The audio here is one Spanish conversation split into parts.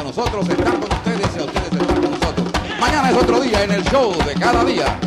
nosotros estar con ustedes y a ustedes estar con nosotros. Mañana es otro día en el show de cada día.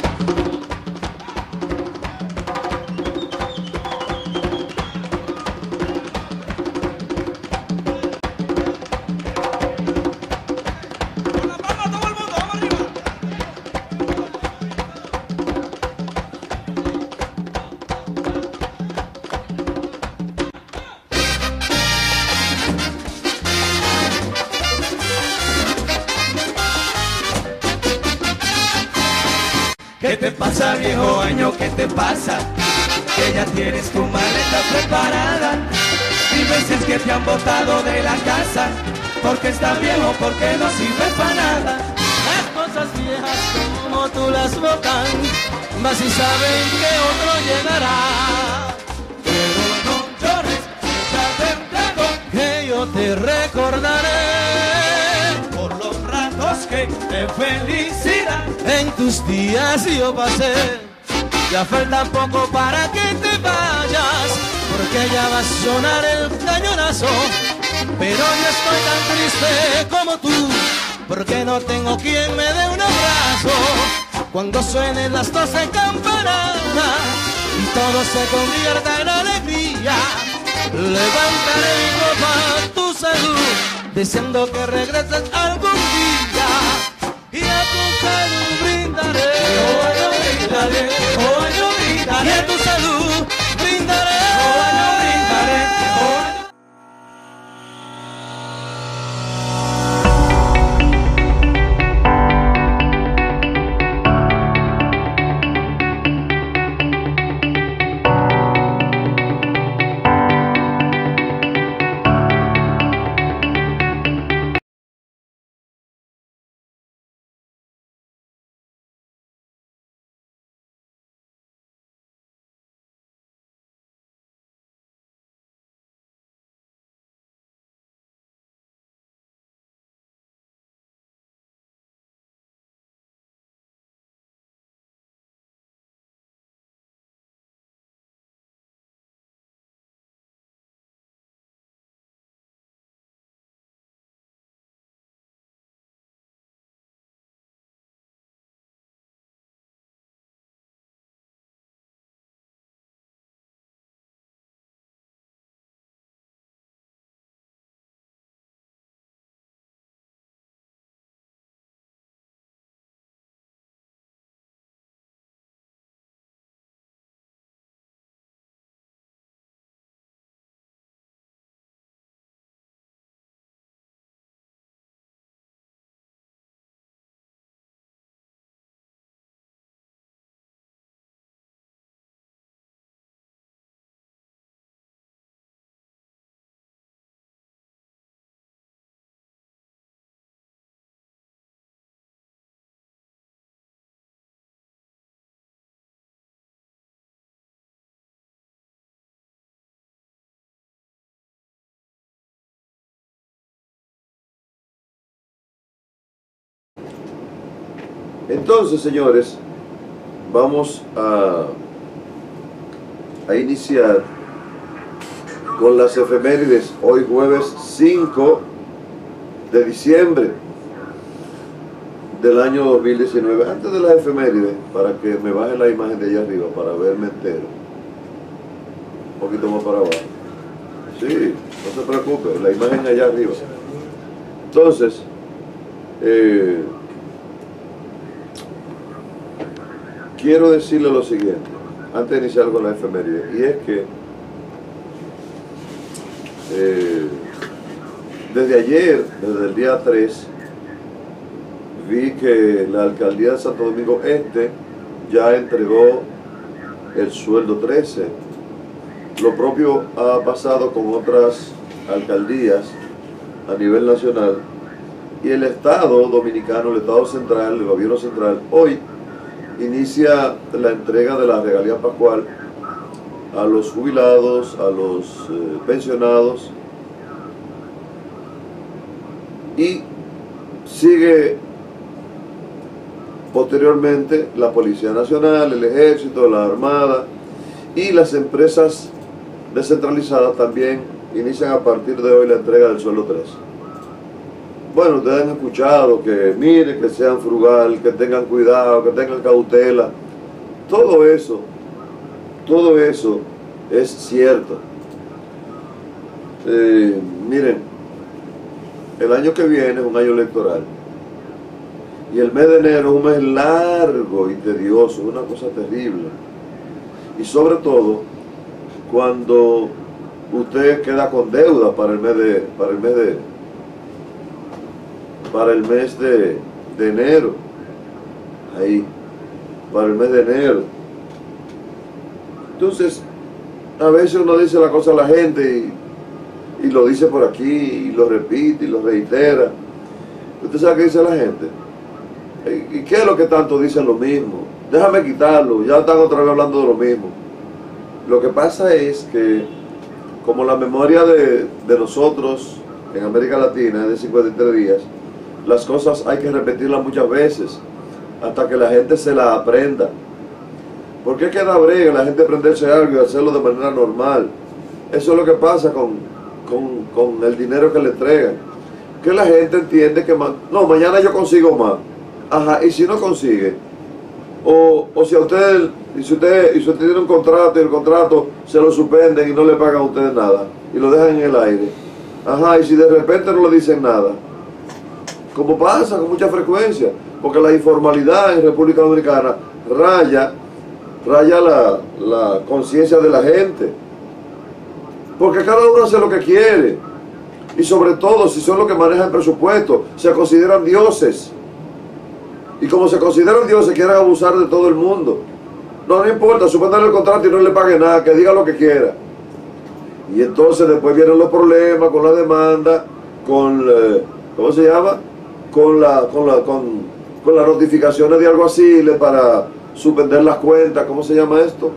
¿Qué te pasa, viejo año? ¿Qué te pasa? Que ya tienes tu maleta preparada. Dime si es que te han botado de la casa, porque está viejo, porque no sirve para nada. Las cosas viejas como tú las botan, mas si saben que otro llegará. Pero no llores, échate un trago, que yo te recordaré por los ratos que de felicidad en tus días yo pasé. Ya falta poco para que te vayas, porque ya va a sonar el cañonazo. Pero yo estoy tan triste como tú, porque no tengo quien me dé un abrazo. Cuando suenen las 12 campanadas y todo se convierta en alegría, levantaré mi copa a tu salud, deseando que regreses algún día. Y a tu salud brindaré, oh, yo brindaré, oh, yo brindaré. Y a tu salud brindaré, oh, yo brindaré, oh. Entonces, señores, vamos a iniciar con las efemérides. Hoy jueves 5 de diciembre del año 2019. Antes de las efemérides, para que me baje la imagen de allá arriba, para verme entero. Un poquito más para abajo. Sí, no se preocupe, la imagen allá arriba. Entonces, quiero decirle lo siguiente, antes de iniciar con la efeméride, y es que desde ayer, desde el día 3, vi que la alcaldía de Santo Domingo Este ya entregó el sueldo 13. Lo propio ha pasado con otras alcaldías a nivel nacional, y el Estado dominicano, el Estado central, el gobierno central, hoy inicia la entrega de la regalía pascual a los jubilados, a los pensionados, y sigue posteriormente la Policía Nacional, el Ejército, la Armada y las empresas descentralizadas también inician a partir de hoy la entrega del sueldo 3. bueno, ustedes han escuchado que miren, que sean frugal, que tengan cuidado, que tengan cautela. Todo eso es cierto. Miren, el año que viene es un año electoral. Y el mes de enero es un mes largo y tedioso, una cosa terrible. Y sobre todo, cuando usted queda con deuda para el mes de enero. Ahí, para el mes de enero. Entonces, a veces uno dice la cosa a la gente y lo dice por aquí, y lo repite, y lo reitera. ¿Usted sabe qué dice la gente? ¿Y qué es lo que tanto dicen lo mismo? Déjame quitarlo, ya están otra vez hablando de lo mismo. Lo que pasa es que, como la memoria de nosotros en América Latina es de 53 días, las cosas hay que repetirlas muchas veces, hasta que la gente se la aprenda. ¿Por qué queda brega la gente aprenderse algo y hacerlo de manera normal? Eso es lo que pasa con el dinero que le entregan. Que la gente entiende que no, mañana yo consigo más. Ajá, y si no consigue, o si usted tiene un contrato y el contrato se lo suspenden y no le pagan a ustedes nada y lo dejan en el aire. Ajá, y si de repente no le dicen nada, como pasa con mucha frecuencia, porque la informalidad en República Dominicana raya la conciencia de la gente, porque cada uno hace lo que quiere, y sobre todo si son los que manejan el presupuesto, se consideran dioses, y como se consideran dioses quieren abusar de todo el mundo. No importa, suspendan el contrato y no le pague nada, que diga lo que quiera. Y entonces después vienen los problemas con la demanda, con ¿cómo se llama? Con las notificaciones de alguaciles para suspender las cuentas. ¿Cómo se llama esto?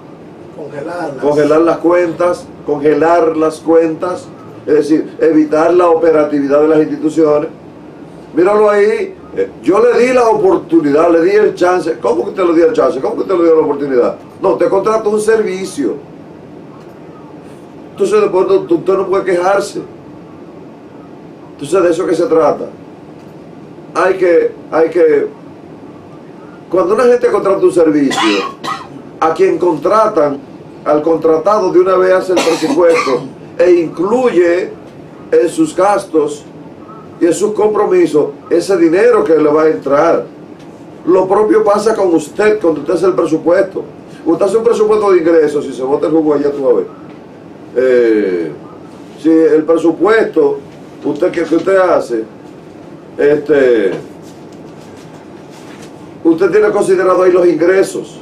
Congelar las cuentas, es decir, evitar la operatividad de las instituciones. Míralo ahí, yo le di la oportunidad, le di el chance. ¿Cómo que usted le dio el chance? ¿Cómo que usted le dio la oportunidad? No, te contrató un servicio. Entonces después usted no puede quejarse. Entonces de eso que se trata. Hay que, cuando una gente contrata un servicio, a quien contratan, al contratado de una vez hace el presupuesto e incluye en sus gastos y en sus compromisos ese dinero que le va a entrar. Lo propio pasa con usted cuando usted hace el presupuesto. Usted hace un presupuesto de ingresos, si se bota el jugo allá tú vas a ver. Si el presupuesto que usted hace, usted tiene considerado ahí los ingresos.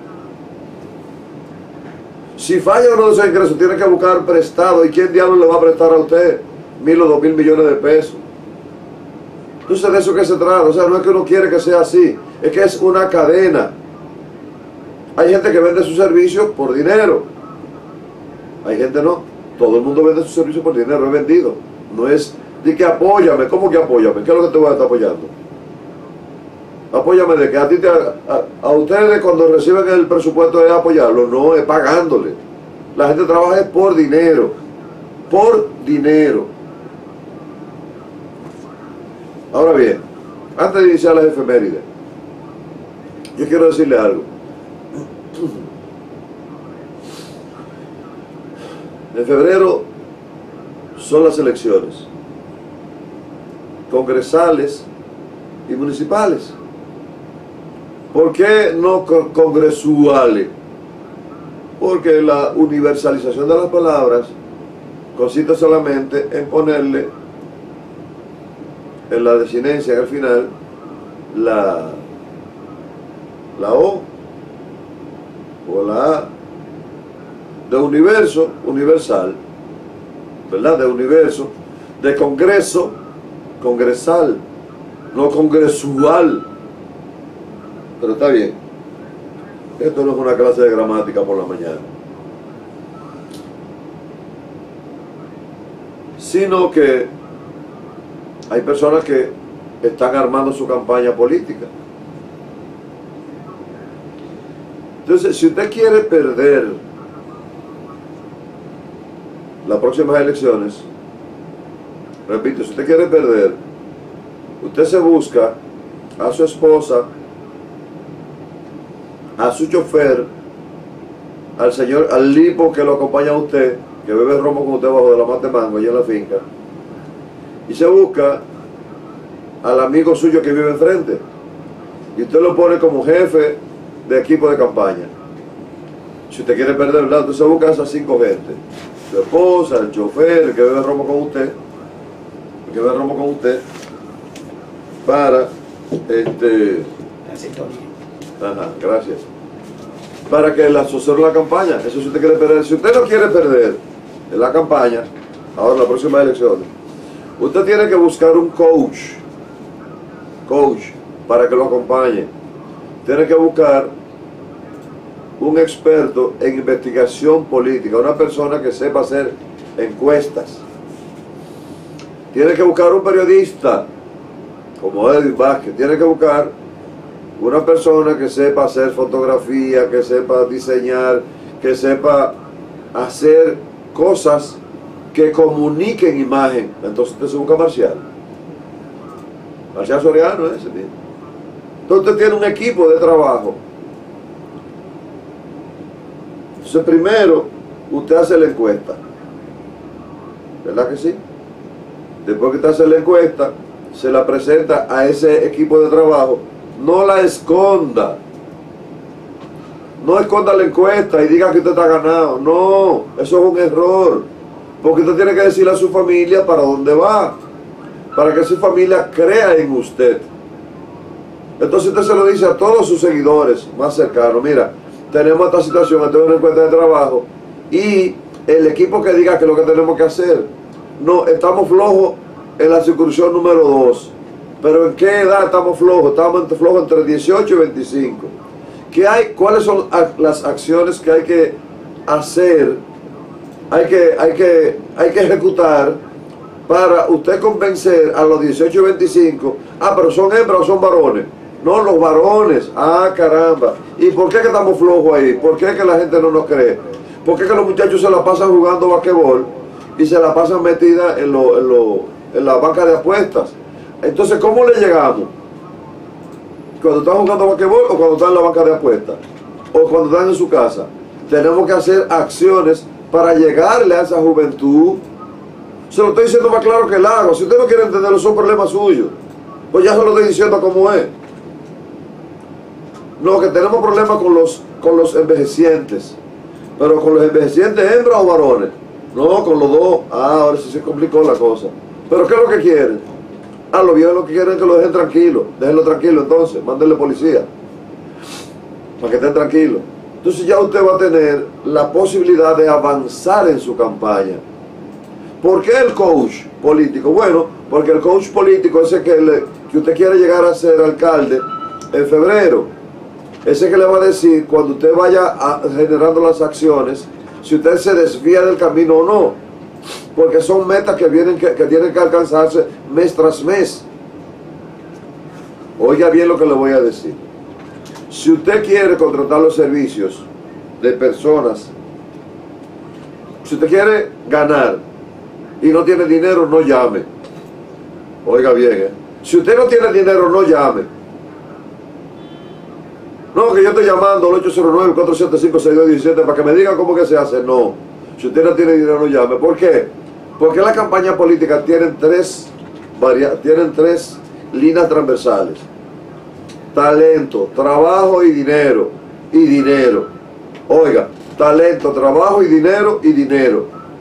Si falla uno de esos ingresos, tiene que buscar prestado. ¿Y quién diablo le va a prestar a usted 1.000 o 2.000 millones de pesos? Entonces de eso que se trata. O sea, no es que uno quiere que sea así, es que es una cadena. Hay gente que vende sus servicios por dinero, hay gente no. Todo el mundo vende sus servicios por dinero, es vendido. No es de que apóyame. ¿Cómo que apóyame? ¿Qué es lo que te voy a estar apoyando? Apóyame de que a ustedes cuando reciben el presupuesto es apoyarlo, no es pagándole. La gente trabaja es por dinero, por dinero. Ahora bien, antes de iniciar las efemérides, yo quiero decirle algo. En febrero son las elecciones congresales y municipales. ¿Por qué no congresuales? Porque la universalización de las palabras consiste solamente en ponerle en la desinencia, en el final, la O o la A de universo, universal, ¿verdad? De universo, de congreso, congresal, no congresual. Pero está bien. Esto no es una clase de gramática por la mañana. Sino que hay personas que están armando su campaña política. Entonces, si usted quiere perder las próximas elecciones, repito, si usted quiere perder usted se busca a su esposa, a su chofer, al señor, al lipo que lo acompaña a usted, que bebe romo con usted bajo de la mata de mango allá en la finca, y se busca al amigo suyo que vive enfrente, y usted lo pone como jefe de equipo de campaña. Si usted quiere perder, ¿verdad?, usted se busca a esas 5 gente: su esposa, el chofer, el que bebe romo con usted, para ajá, gracias, para que le asocien la campaña. Eso si usted quiere perder. Si usted no quiere perder en la campaña, ahora en las próximas elecciones, usted tiene que buscar un coach para que lo acompañe. Tiene que buscar un experto en investigación política, una persona que sepa hacer encuestas. Tiene que buscar un periodista como Edwin Vázquez. Tiene que buscar una persona que sepa hacer fotografía, que sepa diseñar, que sepa hacer cosas que comuniquen imagen. Entonces usted se busca a Marcial Soriano, ese mismo. Entonces usted tiene un equipo de trabajo. Entonces primero usted hace la encuesta, ¿verdad que sí? Después que usted hace la encuesta, se la presenta a ese equipo de trabajo. No la esconda. No esconda la encuesta y diga que usted está ganado. No, eso es un error. Porque usted tiene que decirle a su familia para dónde va, para que su familia crea en usted. Entonces usted se lo dice a todos sus seguidores más cercanos: mira, tenemos esta situación, esta es una encuesta de trabajo, y el equipo que diga que es lo que tenemos que hacer. No, estamos flojos en la circunscripción número 2. ¿Pero en qué edad estamos flojos? Estamos flojos entre 18 y 25. ¿Cuáles son las acciones que hay que hacer? Hay que ejecutar para usted convencer a los 18 y 25. Ah, pero ¿son hembras o son varones? No, los varones. Ah, caramba. ¿Y por qué que estamos flojos ahí? ¿Por qué que la gente no nos cree? ¿Por qué que los muchachos se la pasan jugando basquetbol y se la pasan metida en la banca de apuestas? Entonces, ¿cómo le llegamos? ¿Cuando están jugando basquetbol o cuando están en la banca de apuestas? ¿O cuando están en su casa? Tenemos que hacer acciones para llegarle a esa juventud. Se lo estoy diciendo más claro que el agua. Si usted no quiere entenderlo, son problemas suyos. Pues ya se lo estoy diciendo como es. No, que tenemos problemas con los envejecientes. Pero con los envejecientes, ¿hembras o varones? No, con los dos. Ah, ahora sí se complicó la cosa. ¿Pero qué es lo que quieren? Ah, los viejos lo que quieren es que lo dejen tranquilo. Déjenlo tranquilo entonces, mándenle policía para que estén tranquilos. Entonces ya usted va a tener la posibilidad de avanzar en su campaña. ¿Por qué el coach político? Bueno, porque el coach político es el que usted quiere llegar a ser alcalde en febrero. Ese que le va a decir cuando usted vaya generando las acciones, si usted se desvía del camino o no. Porque son metas que tienen que alcanzarse mes tras mes. Oiga bien lo que le voy a decir. Si usted quiere contratar los servicios de personas, si usted quiere ganar y no tiene dinero, no llame. Oiga bien, si usted no tiene dinero, no llame. No, que yo estoy llamando al 809-475-6217 para que me digan cómo que se hace. No, si usted no tiene dinero, no llame. ¿Por qué? Porque las campañas políticas tienen tres líneas transversales: talento, trabajo y dinero. Y dinero. Oiga, talento, trabajo y dinero y dinero.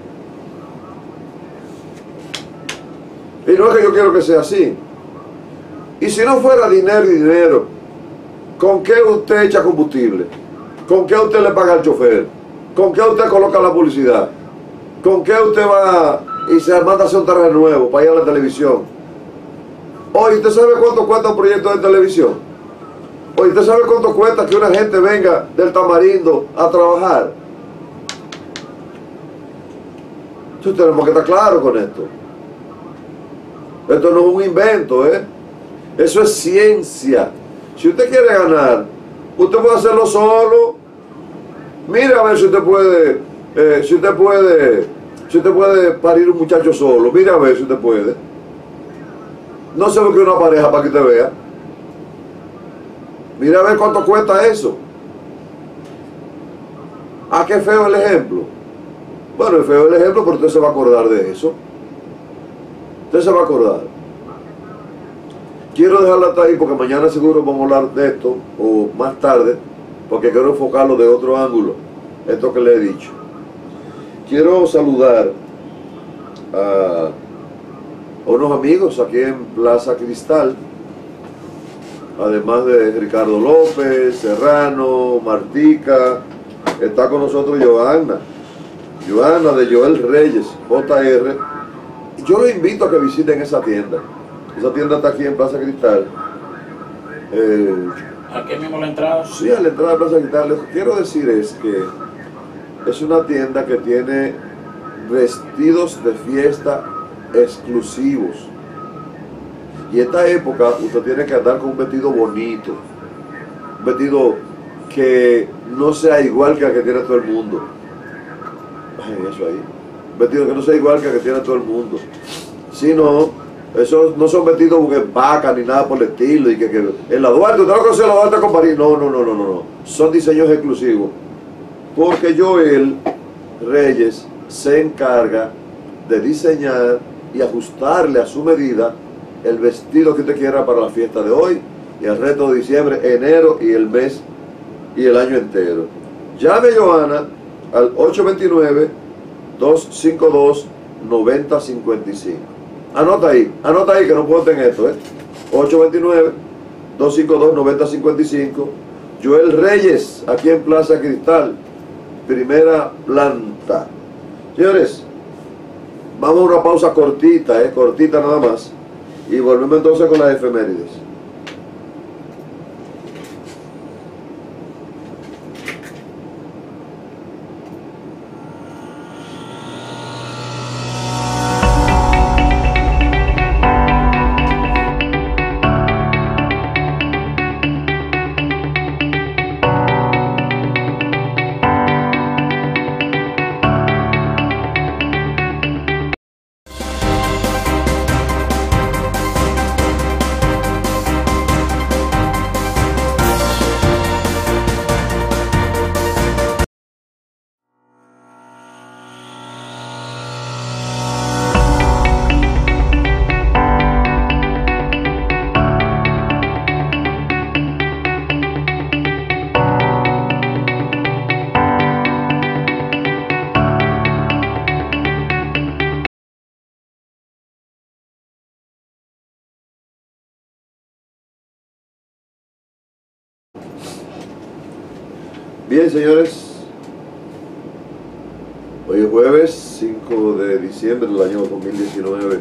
Y no es que yo quiero que sea así. Y si no fuera dinero y dinero, ¿con qué usted echa combustible? ¿Con qué usted le paga al chofer? ¿Con qué usted coloca la publicidad? ¿Con qué usted va y se manda a hacer un traje nuevo para ir a la televisión? Oye, ¿usted sabe cuánto cuesta un proyecto de televisión? Oye, ¿usted sabe cuánto cuesta que una gente venga del Tamarindo a trabajar? Entonces tenemos que estar claros con esto. Esto no es un invento, ¿eh? Eso es ciencia. Si usted quiere ganar, usted puede hacerlo solo. Mire a ver si usted puede, si usted puede parir un muchacho solo. Mire a ver si usted puede. No se busque una pareja para que usted vea. Mira a ver cuánto cuesta eso. ¿A qué feo el ejemplo? Bueno, es feo el ejemplo, pero usted se va a acordar de eso. Usted se va a acordar. Quiero dejarla hasta ahí porque mañana seguro vamos a hablar de esto, o más tarde, porque quiero enfocarlo de otro ángulo, esto que le he dicho. Quiero saludar a unos amigos aquí en Plaza Cristal, además de Ricardo López, Serrano, Martica. Está con nosotros Johanna de Joel Reyes, JR. Yo los invito a que visiten esa tienda. Esa tienda está aquí en Plaza Cristal. ¿Aquí mismo la entrada? Sí, a la entrada de Plaza Cristal. Lo que quiero decir es que es una tienda que tiene vestidos de fiesta exclusivos. Y esta época usted tiene que andar con un vestido bonito. Un vestido que no sea igual que el que tiene todo el mundo. Eso ahí. Un vestido que no sea igual que el que tiene todo el mundo. Sino, esos no son vestidos que vacan ni nada por el estilo. Y que en la Duarte, usted no conoce la Duarte con París. No. Son diseños exclusivos. Porque Joel Reyes se encarga de diseñar y ajustarle a su medida el vestido que usted quiera para la fiesta de hoy y el resto de diciembre, enero y el mes y el año entero. Llame a Johanna al 829-252-9055. Anota ahí que no puedo tener esto, 829-252-9055. Joel Reyes, aquí en Plaza Cristal, primera planta. Señores, vamos a una pausa cortita, cortita nada más, y volvemos entonces con las efemérides. Bien, señores, hoy es jueves 5 de diciembre del año 2019.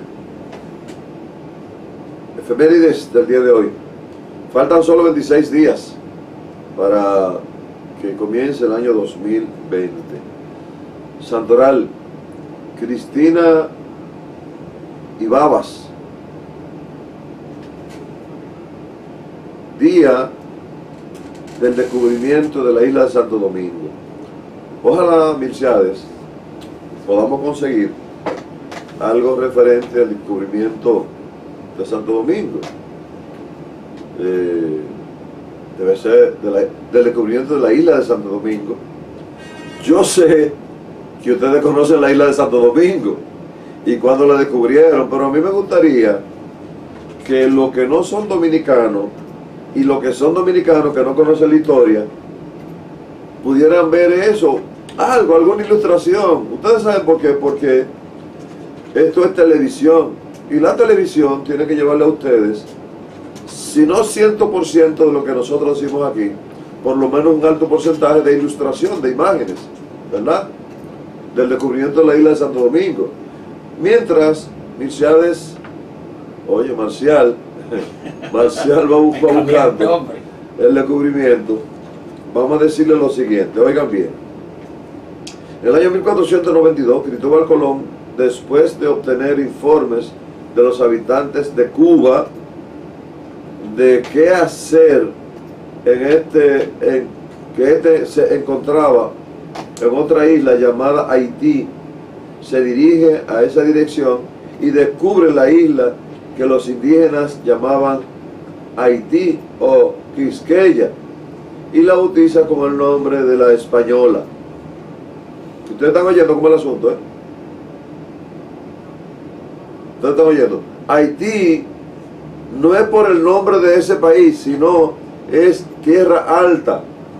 Efemérides del día de hoy. Faltan solo 26 días para que comience el año 2020. Santoral, Cristina y Babas. Día del descubrimiento de la isla de Santo Domingo. Ojalá, Milciades, podamos conseguir algo referente al descubrimiento de Santo Domingo. Debe ser del descubrimiento de la isla de Santo Domingo. Yo sé que ustedes conocen la isla de Santo Domingo y cuando la descubrieron, pero a mí me gustaría que los que no son dominicanos y los que son dominicanos que no conocen la historia pudieran ver eso, alguna ilustración. Ustedes saben por qué, porque esto es televisión y la televisión tiene que llevarle a ustedes, si no 100% de lo que nosotros decimos aquí, por lo menos un alto porcentaje de ilustración, de imágenes, ¿verdad? Del descubrimiento de la isla de Santo Domingo. Mientras Milciades, oye, Marcial va buscando el descubrimiento. Vamos a decirle lo siguiente, oigan bien. En el año 1492, Cristóbal Colón, después de obtener informes de los habitantes de Cuba de qué hacer que se encontraba en otra isla llamada Haití, se dirige a esa dirección y descubre la isla que los indígenas llamaban Haití o Quisqueya, y la bautiza con el nombre de la Española. Ustedes están oyendo cómo es el asunto, ¿eh? Ustedes están oyendo. Haití no es por el nombre de ese país, sino es tierra alta,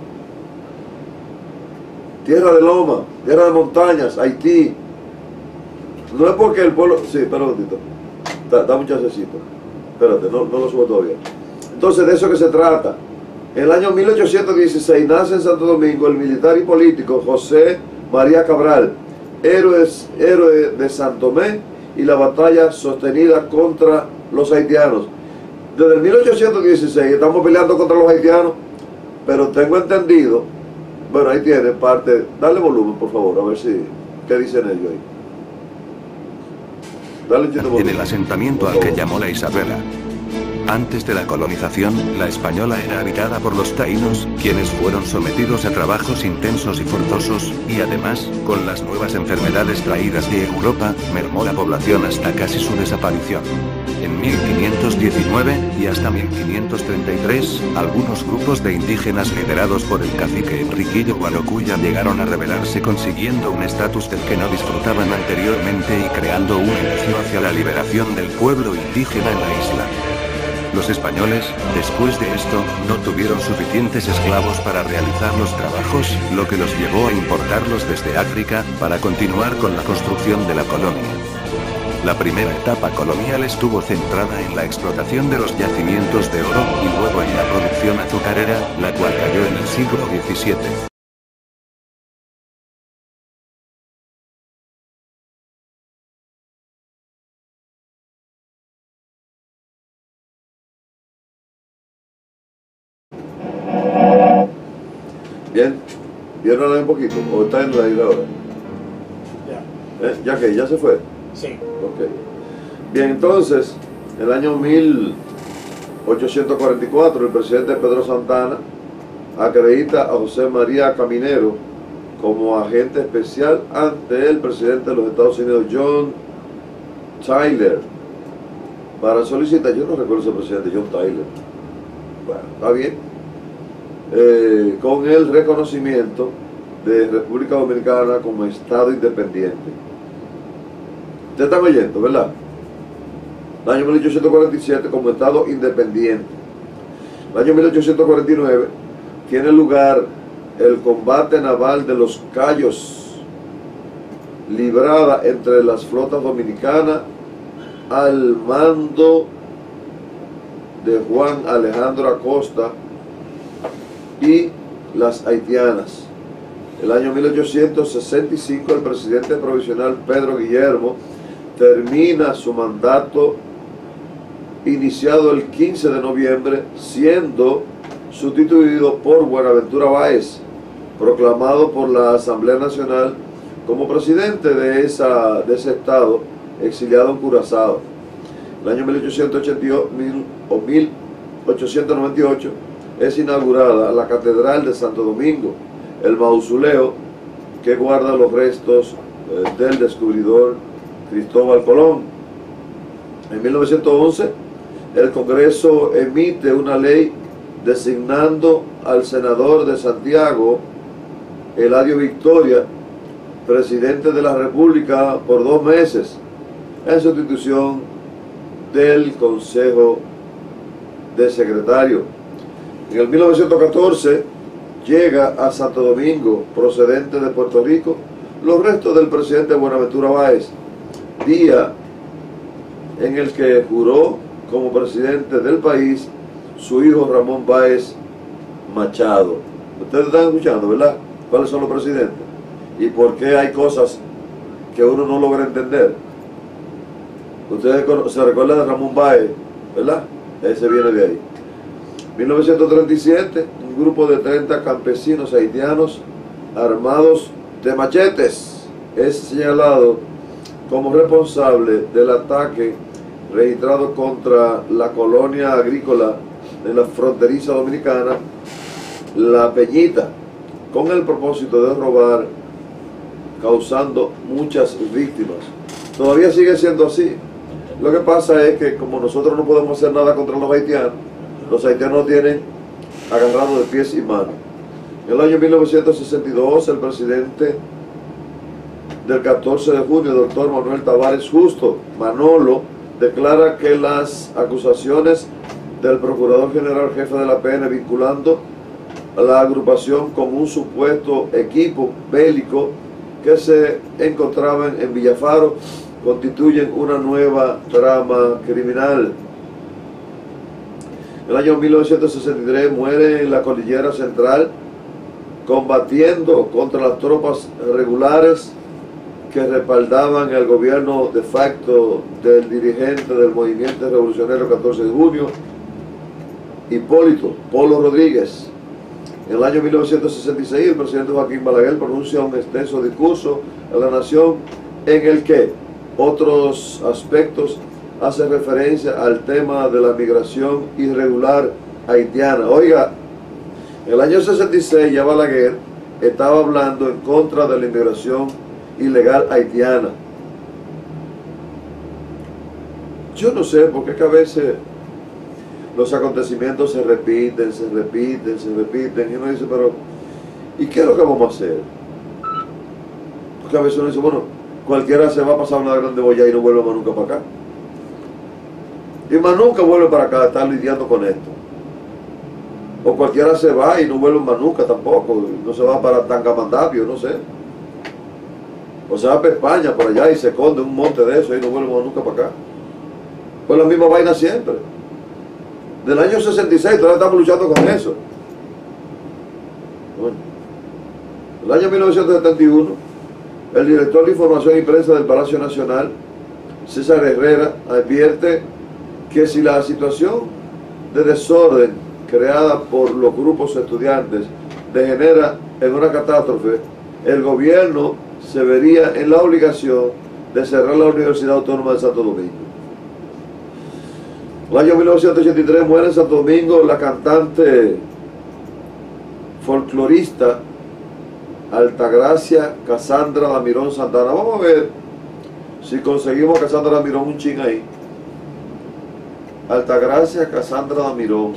tierra de loma, tierra de montañas, Haití. No es porque el pueblo... Sí, espera un momentito. Da un chancecito. Espérate, no lo subo todavía. Entonces, de eso que se trata. En el año 1816 nace en Santo Domingo el militar y político José María Cabral, héroe de San Tomé y la batalla sostenida contra los haitianos. Desde el 1816 estamos peleando contra los haitianos, pero tengo entendido, bueno, ahí tiene parte, dale volumen por favor, a ver si, ¿qué dicen ellos ahí? Dale un chiste volumen. En el asentamiento al que llamó la Isabela. Antes de la colonización, la Española era habitada por los taínos, quienes fueron sometidos a trabajos intensos y forzosos, y además, con las nuevas enfermedades traídas de Europa, mermó la población hasta casi su desaparición. En 1519, y hasta 1533, algunos grupos de indígenas liderados por el cacique Enriquillo Gualocuya llegaron a rebelarse consiguiendo un estatus del que no disfrutaban anteriormente y creando un inicio hacia la liberación del pueblo indígena en la isla. Los españoles, después de esto, no tuvieron suficientes esclavos para realizar los trabajos, lo que los llevó a importarlos desde África, para continuar con la construcción de la colonia. La primera etapa colonial estuvo centrada en la explotación de los yacimientos de oro, y luego en la producción azucarera, la cual cayó en el siglo XVII. Bien, ¿vieron un poquito? ¿O está en la isla ahora? Ya. ¿Ya que ¿Ya se fue? Sí. Ok. Bien, entonces, en el año 1844, el presidente Pedro Santana acredita a José María Caminero como agente especial ante el presidente de los Estados Unidos, John Tyler, para solicitar, yo no recuerdo ese presidente, John Tyler. Bueno, está bien. Con el reconocimiento de República Dominicana como Estado independiente. Ustedes están oyendo, ¿verdad? El año 1847 como Estado independiente. El año 1849 tiene lugar el combate naval de los Cayos, librada entre las flotas dominicanas al mando de Juan Alejandro Acosta y las haitianas. El año 1865 el presidente provisional Pedro Guillermo termina su mandato iniciado el 15 de noviembre, siendo sustituido por Buenaventura Báez, proclamado por la Asamblea Nacional como presidente de ese estado, exiliado en Curazao. El año 1898 es inaugurada la Catedral de Santo Domingo, el mausoleo que guarda los restos del descubridor Cristóbal Colón. En 1911, el Congreso emite una ley designando al senador de Santiago, Eladio Victoria, presidente de la República por 2 meses, en sustitución del Consejo de Secretarios. En el 1914 llega a Santo Domingo, procedente de Puerto Rico, los restos del presidente Buenaventura Báez, día en el que juró como presidente del país su hijo Ramón Báez Machado. Ustedes están escuchando, ¿verdad? ¿Cuáles son los presidentes? ¿Y por qué hay cosas que uno no logra entender? Ustedes se recuerdan de Ramón Báez, ¿verdad? Ese viene de ahí. 1937, un grupo de 30 campesinos haitianos armados de machetes es señalado como responsable del ataque registrado contra la colonia agrícola de la fronteriza dominicana, La Peñita, con el propósito de robar, causando muchas víctimas. Todavía sigue siendo así. Lo que pasa es que como nosotros no podemos hacer nada contra los haitianos tienen agarrados de pies y manos. En el año 1962, el presidente del 14 de junio, el doctor Manuel Tavares Justo, Manolo, declara que las acusaciones del Procurador General Jefe de la PN vinculando a la agrupación con un supuesto equipo bélico que se encontraban en Villafaro constituyen una nueva trama criminal. En el año 1963 muere en la Cordillera Central combatiendo contra las tropas regulares que respaldaban el gobierno de facto del dirigente del movimiento revolucionario 14 de junio, Hipólito Polo Rodríguez. En el año 1966 el presidente Joaquín Balaguer pronuncia un extenso discurso a la nación en el que otros aspectos hacen referencia al tema de la migración irregular haitiana. Oiga, en el año 66 ya Balaguer estaba hablando en contra de la inmigración ilegal haitiana. Yo no sé por qué a veces los acontecimientos se repiten, y uno dice, pero ¿y qué es lo que vamos a hacer? Porque a veces uno dice, bueno, cualquiera se va a pasar una grande boya y no vuelve más nunca para acá. Y más nunca vuelve para acá a estar lidiando con esto. O cualquiera se va y no vuelve más nunca tampoco, no se va para Tangamandapio, no sé. O se va para España, por allá, y se esconde un monte de eso y no vuelve más nunca para acá. Pues la misma vaina siempre. Del año 66 todavía estamos luchando con eso. Bueno, el año 1971, el director de Información y Prensa del Palacio Nacional, César Herrera, advierte que si la situación de desorden creada por los grupos estudiantes degenera en una catástrofe, el gobierno se vería en la obligación de cerrar la Universidad Autónoma de Santo Domingo. En el año 1983 muere en Santo Domingo la cantante folclorista Altagracia Casandra Damirón Santana. Vamos a ver si conseguimos Casandra Damirón un chin ahí. Altagracia Casandra Damirón,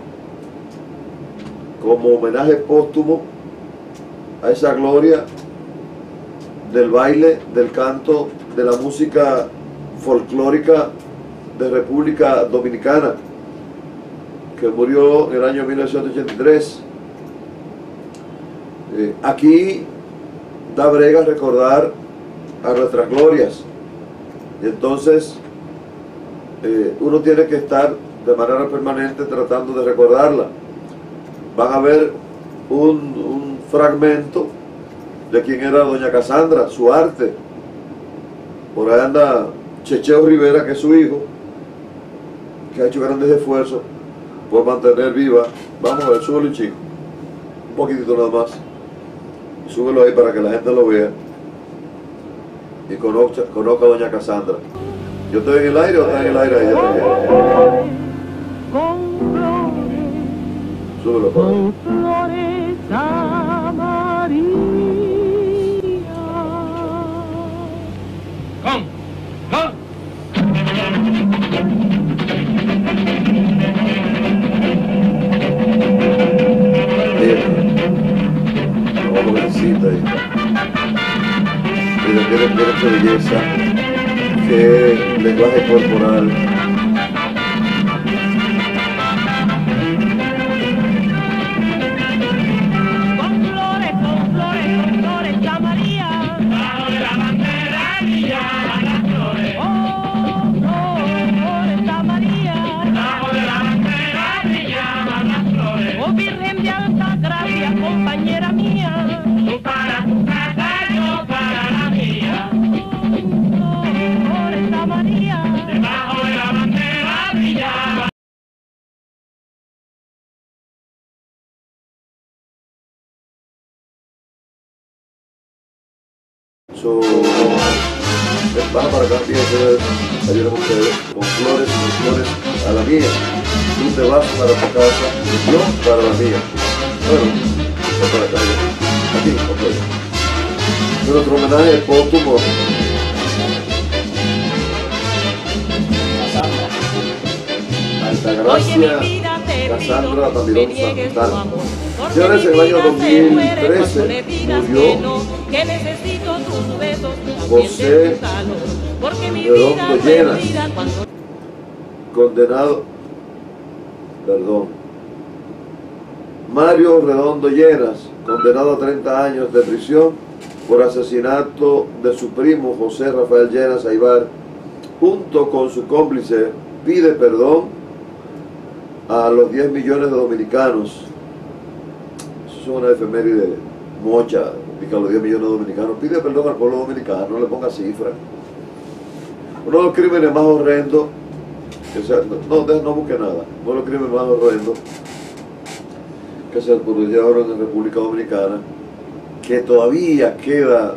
como homenaje póstumo a esa gloria del baile, del canto, de la música folclórica de República Dominicana, que murió en el año 1983. Aquí da brega recordar a nuestras glorias, y entonces uno tiene que estar de manera permanente tratando de recordarla. Van a ver un fragmento de quién era doña Casandra, su arte. Por ahí anda Checheo Rivera, que es su hijo, que ha hecho grandes esfuerzos por mantener viva. Vamos a ver, súbelo un chico, un poquitito nada más, y súbelo ahí para que la gente lo vea y conozca a doña Casandra. ¿Yo estoy en el aire o está en el aire ella también? Súbelo para ahí. Mira qué belleza, qué lenguaje corporal. Con flores, la María, bajo de la bandera brillaban las flores. Oh, flores, la María, bajo de la bandera brillaban las flores. Oh, Virgen de Alta Gracia, compañera mía, tú para tu casa, yo para la mía. Flores, la María, debajo de la bandera brillaba. Van para acá, fíjense, ayuden ustedes con flores a la mía. Tú te vas para tu casa, yo para la mía. Bueno, voy para acá, aquí, ok. Nuestro homenaje póstumo Altagracia Cassandra Tamirón Santal. Señores, en el año 2013 murió José Redondo Llenas, condenado, Mario Redondo Llenas, condenado a 30 años de prisión por asesinato de su primo José Rafael Llenas Aybar, junto con su cómplice, pide perdón a los 10 millones de dominicanos. Eso es una efeméride mocha, que a los 10 millones de dominicanos pide perdón al pueblo dominicano, no le ponga cifra. Uno de los crímenes más horrendos, no busque nada, uno de los crímenes más horrendos que se produjeron en República Dominicana, que todavía queda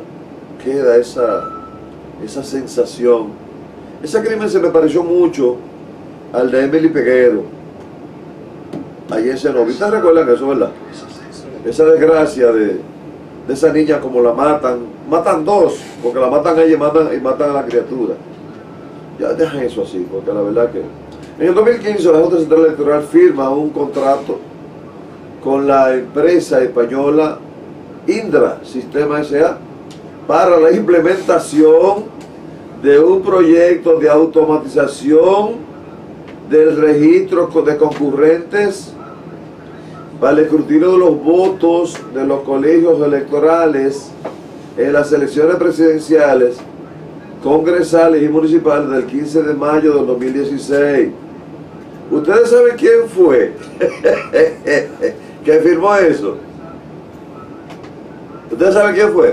esa sensación. Ese crimen se me pareció mucho al de Emily Peguero, allí en Cenoví. ¿Ustedes recuerdan eso, verdad? Esa desgracia de esa niña, como la matan dos, porque la matan a ella y matan a la criatura. Ya dejan eso así, porque la verdad que... En el 2015 la Junta Central Electoral firma un contrato con la empresa española Indra Sistema S.A. para la implementación de un proyecto de automatización del registro de concurrentes para el escrutinio de los votos de los colegios electorales en las elecciones presidenciales, congresales y municipales del 15 de mayo del 2016. ¿Ustedes saben quién fue que firmó eso? ¿Ustedes saben quién fue?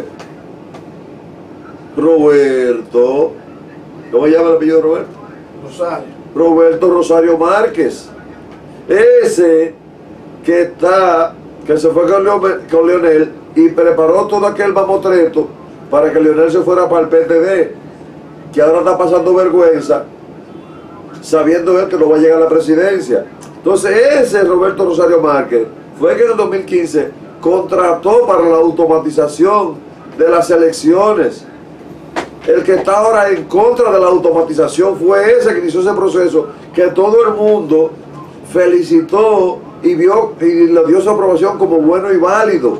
Roberto. ¿Cómo llama el apellido de Roberto? Rosario. Roberto Rosario Márquez. Ese que se fue con Leonel y preparó todo aquel mamotreto para que Leonel se fuera para el PTD, que ahora está pasando vergüenza, sabiendo él que no va a llegar a la presidencia. Entonces ese Roberto Rosario Márquez fue que en el 2015 contrató para la automatización de las elecciones. El que está ahora en contra de la automatización fue ese que inició ese proceso, que todo el mundo felicitó y le dio su aprobación como bueno y válido.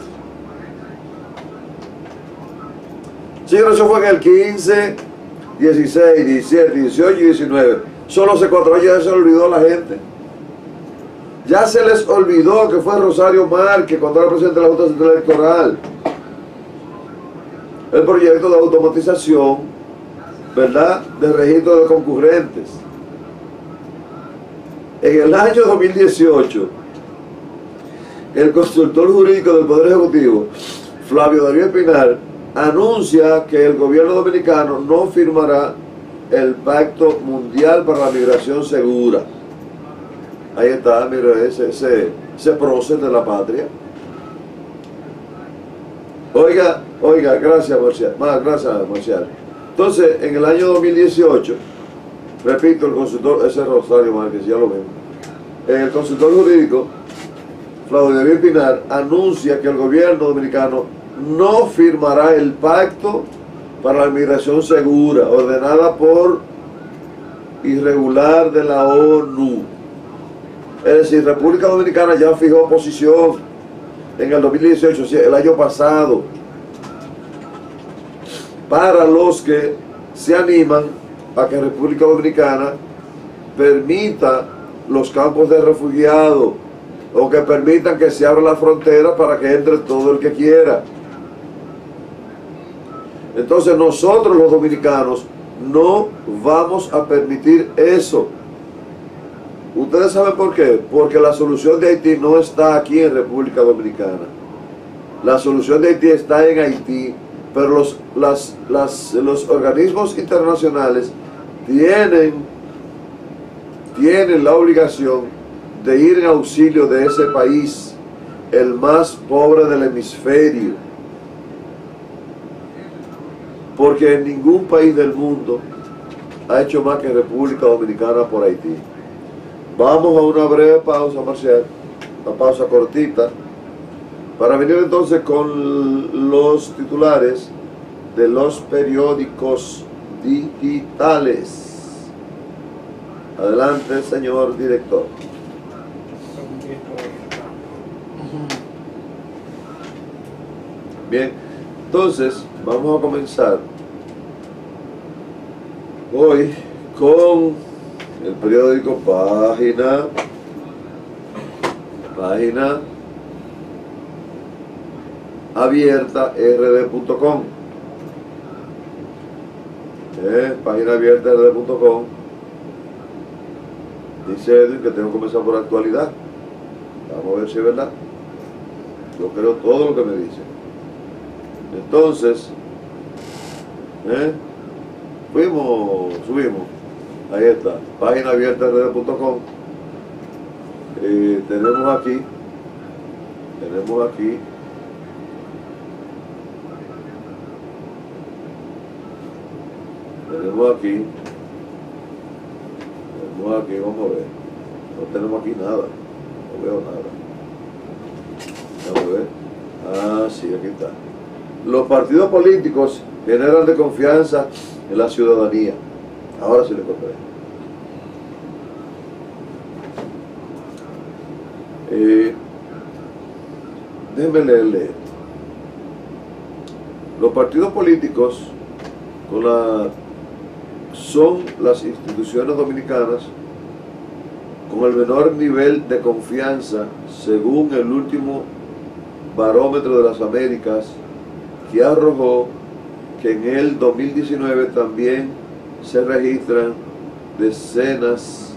Sí, eso fue en el 15, 16, 17, 18 y 19. Solo hace 4 años ya se olvidó a la gente. Ya se les olvidó que fue Rosario Márquez cuando era presidente de la Junta Central Electoral. El proyecto de automatización, ¿verdad?, de registro de concurrentes. En el año 2018, el consultor jurídico del Poder Ejecutivo, Flavio Darío Espinar, anuncia que el gobierno dominicano no firmará el Pacto Mundial para la Migración Segura. Ahí está, mire, ese prócer de la patria. Oiga, gracias Marcial. Entonces, en el año 2018, repito, el consultor, ese es Rosario Márquez, ya lo vemos. El consultor jurídico, Flavio Darío Espinar, anuncia que el gobierno dominicano no firmará el Pacto para la Migración Segura, ordenada por irregular de la ONU. Es decir, República Dominicana ya fijó posición en el 2018, el año pasado, para los que se animan a que República Dominicana permita los campos de refugiados o que permitan que se abra la frontera para que entre todo el que quiera. Entonces nosotros los dominicanos no vamos a permitir eso. ¿Ustedes saben por qué? Porque la solución de Haití no está aquí en República Dominicana. La solución de Haití está en Haití, pero los organismos internacionales tienen la obligación de ir en auxilio de ese país, el más pobre del hemisferio. Porque ningún país del mundo ha hecho más que República Dominicana por Haití. Vamos a una breve pausa, Marcial, una pausa cortita, para venir entonces con los titulares de los periódicos digitales. Adelante, señor director. Bien, entonces vamos a comenzar hoy con el periódico Página Abierta rd.com. Página abierta rd.com. Dice Edwin que tengo que comenzar por actualidad. Vamos a ver si es verdad. Yo creo todo lo que me dice. Entonces, subimos. Ahí está, página abierta rd.com. Tenemos aquí vamos a ver. No tenemos aquí nada, no veo nada. Vamos a ver. Ah, sí, aquí está. Los partidos políticos generan desconfianza en la ciudadanía. Ahora sí le encontré. Déjenme leerle esto. Los partidos políticos son las instituciones dominicanas con el menor nivel de confianza según el último barómetro de las Américas, que arrojó que en el 2019 también se registran descensos.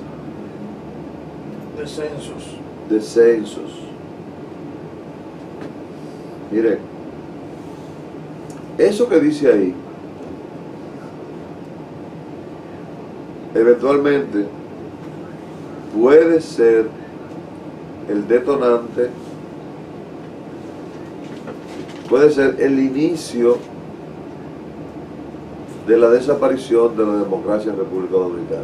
Miren, eso que dice ahí, eventualmente puede ser el detonante, puede ser el inicio de la desaparición de la democracia en República Dominicana.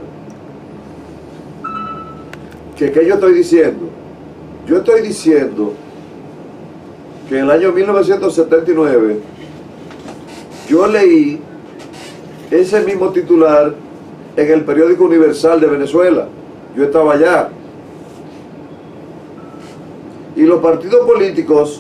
¿Qué yo estoy diciendo? Yo estoy diciendo que en el año 1979 yo leí ese mismo titular en el periódico Universal de Venezuela. Yo estaba allá. Y los partidos políticos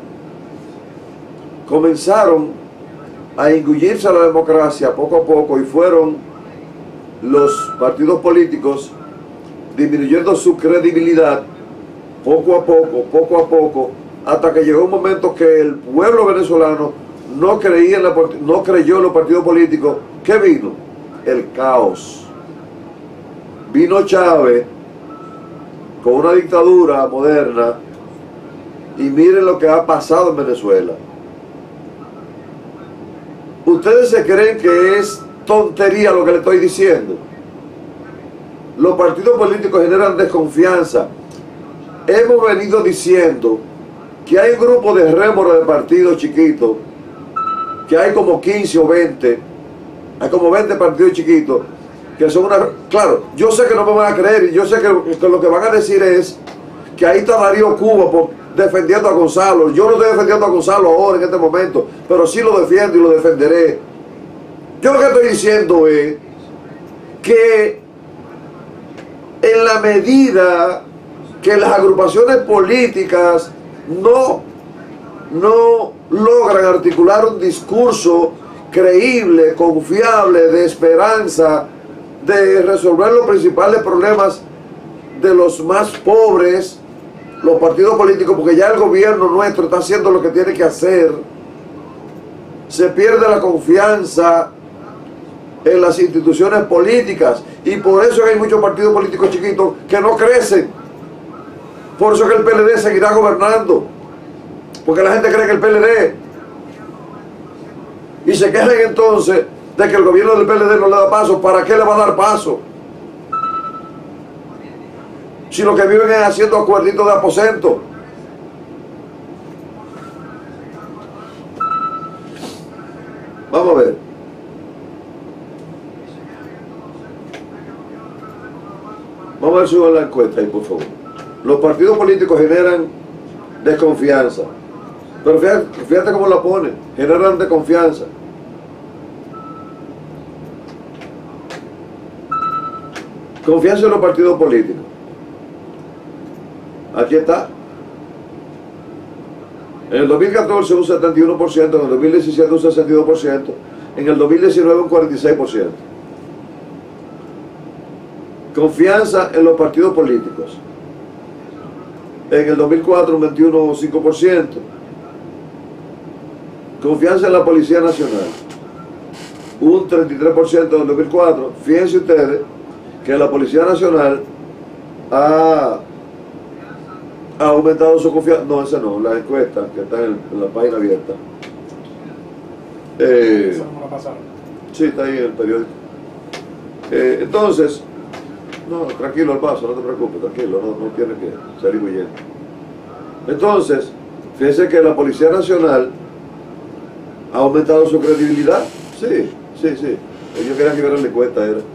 comenzaron a engullirse a la democracia poco a poco, y fueron los partidos políticos disminuyendo su credibilidad poco a poco, hasta que llegó un momento que el pueblo venezolano no creyó en los partidos políticos. ¿Qué vino? El caos. Vino Chávez con una dictadura moderna, y miren lo que ha pasado en Venezuela. ¿Ustedes se creen que es tontería lo que le estoy diciendo? Los partidos políticos generan desconfianza. Hemos venido diciendo que hay un grupo de rémora de partidos chiquitos, que hay como 15 o 20, hay como 20 partidos chiquitos, que son una... Claro, yo sé que no me van a creer, y yo sé que lo que van a decir es que ahí está Darío Cuba defendiendo a Gonzalo. Yo no estoy defendiendo a Gonzalo ahora, en este momento, pero sí lo defiendo y lo defenderé. Yo lo que estoy diciendo es que en la medida que las agrupaciones políticas no logran articular un discurso creíble, confiable, de esperanza, de resolver los principales problemas de los más pobres, los partidos políticos, porque ya el gobierno nuestro está haciendo lo que tiene que hacer, se pierde la confianza en las instituciones políticas, y por eso hay muchos partidos políticos chiquitos que no crecen. Por eso que el PLD seguirá gobernando, porque la gente cree que el PLD, y se quejan entonces de que el gobierno del PLD no le da paso. ¿Para qué le va a dar paso? Si lo que viven es haciendo acuerditos de aposento. Vamos a ver. Vamos a ver si va la encuesta ahí, por favor. Los partidos políticos generan desconfianza. Pero fíjate cómo la ponen. Generan desconfianza. Confianza en los partidos políticos. Aquí está. En el 2014 un 71%, en el 2017 un 62%, en el 2019 un 46%. Confianza en los partidos políticos. En el 2004 un 21,5%. Confianza en la Policía Nacional. Un 33% en el 2004. Fíjense ustedes que la Policía Nacional ha aumentado su confianza. No, esa no, la encuesta que está en la página abierta. Esa no la pasaron. Sí, está ahí en el periódico. Entonces, no, tranquilo al paso, no te preocupes, tranquilo, no tiene que salir huyendo. Entonces, fíjense que la Policía Nacional ha aumentado su credibilidad. Sí. Ellos querían que vieran la encuesta, era.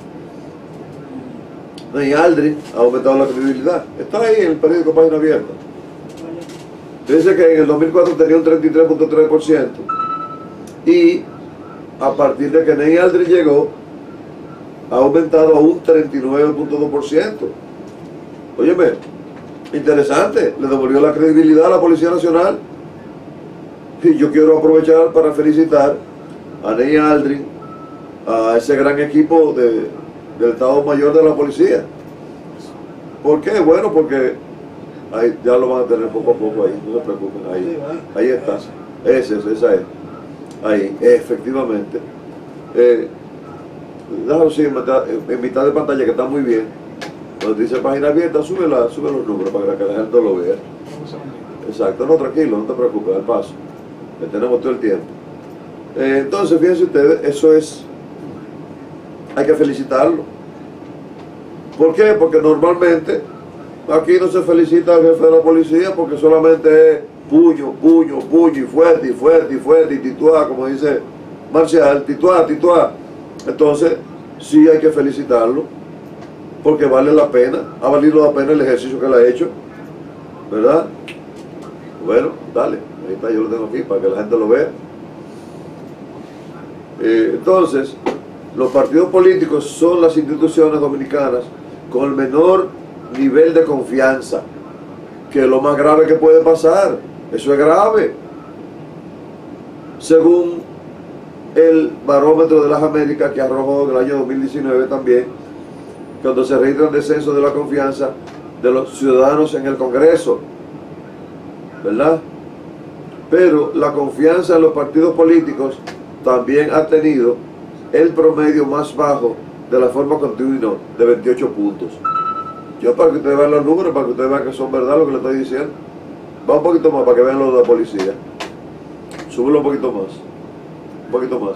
Ney Aldrich ha aumentado la credibilidad. Está ahí en el periódico página abierta. Fíjense que en el 2004 tenía un 33,3% y a partir de que Ney Aldrich llegó ha aumentado a un 39,2%. Óyeme, interesante, le devolvió la credibilidad a la Policía Nacional. Y yo quiero aprovechar para felicitar a Ney Aldrich, a ese gran equipo del Estado Mayor de la Policía. ¿Por qué? Bueno, porque ahí ya lo van a tener poco a poco ahí, no se preocupen, ahí está, esa es, ahí, efectivamente. Déjalo así en mitad de pantalla, que está muy bien. Donde dice página abierta, sube los números para que la gente lo vea. Exacto, no, tranquilo, no te preocupes, al paso, que tenemos todo el tiempo. Entonces, fíjense ustedes, eso es, hay que felicitarlo. ¿Por qué? Porque normalmente aquí no se felicita al jefe de la policía porque solamente es puño, y fuerte, y tituá, como dice Marcial, tituá. Entonces, sí hay que felicitarlo porque vale la pena, ha valido la pena el ejercicio que él ha hecho, ¿verdad? Bueno, dale, ahí está, yo lo tengo aquí para que la gente lo vea. Entonces, los partidos políticos son las instituciones dominicanas con el menor nivel de confianza, que es lo más grave que puede pasar. Eso es grave. Según el barómetro de las Américas que arrojó en el año 2019 también, cuando se registra el descenso de la confianza de los ciudadanos en el Congreso, ¿verdad? Pero la confianza en los partidos políticos también ha tenido el promedio más bajo de la forma continua, de 28 puntos. Yo, para que ustedes vean los números, para que ustedes vean que son verdad lo que le estoy diciendo, va un poquito más para que vean lo de la policía. Súbelo un poquito más.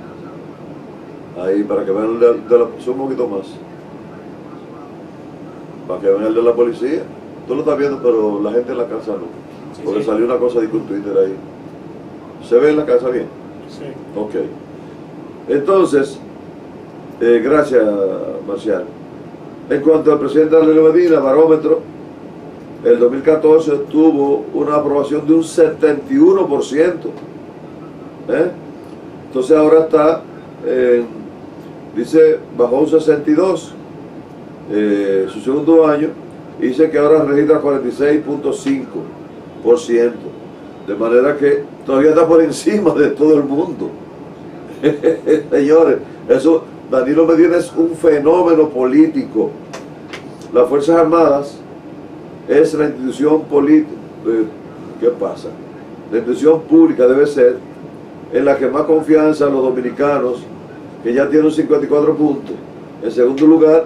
Ahí, para que vean sube un poquito más. Para que vean el de la policía. Tú lo estás viendo, pero la gente en la casa no. Porque salió una cosa de Twitter ahí. ¿Se ve en la casa bien? Sí. Ok. Entonces, gracias, Marcial. En cuanto al presidente Danilo Medina, barómetro, el 2014 tuvo una aprobación de un 71%. Entonces ahora está, dice, bajó un 62%, su segundo año, y dice que ahora registra 46,5%. De manera que todavía está por encima de todo el mundo. Señores, eso, Danilo Medina es un fenómeno político. Las Fuerzas Armadas es la institución política. ¿Qué pasa? La institución pública debe ser en la que más confianza los dominicanos, que ya tienen 54 puntos. En segundo lugar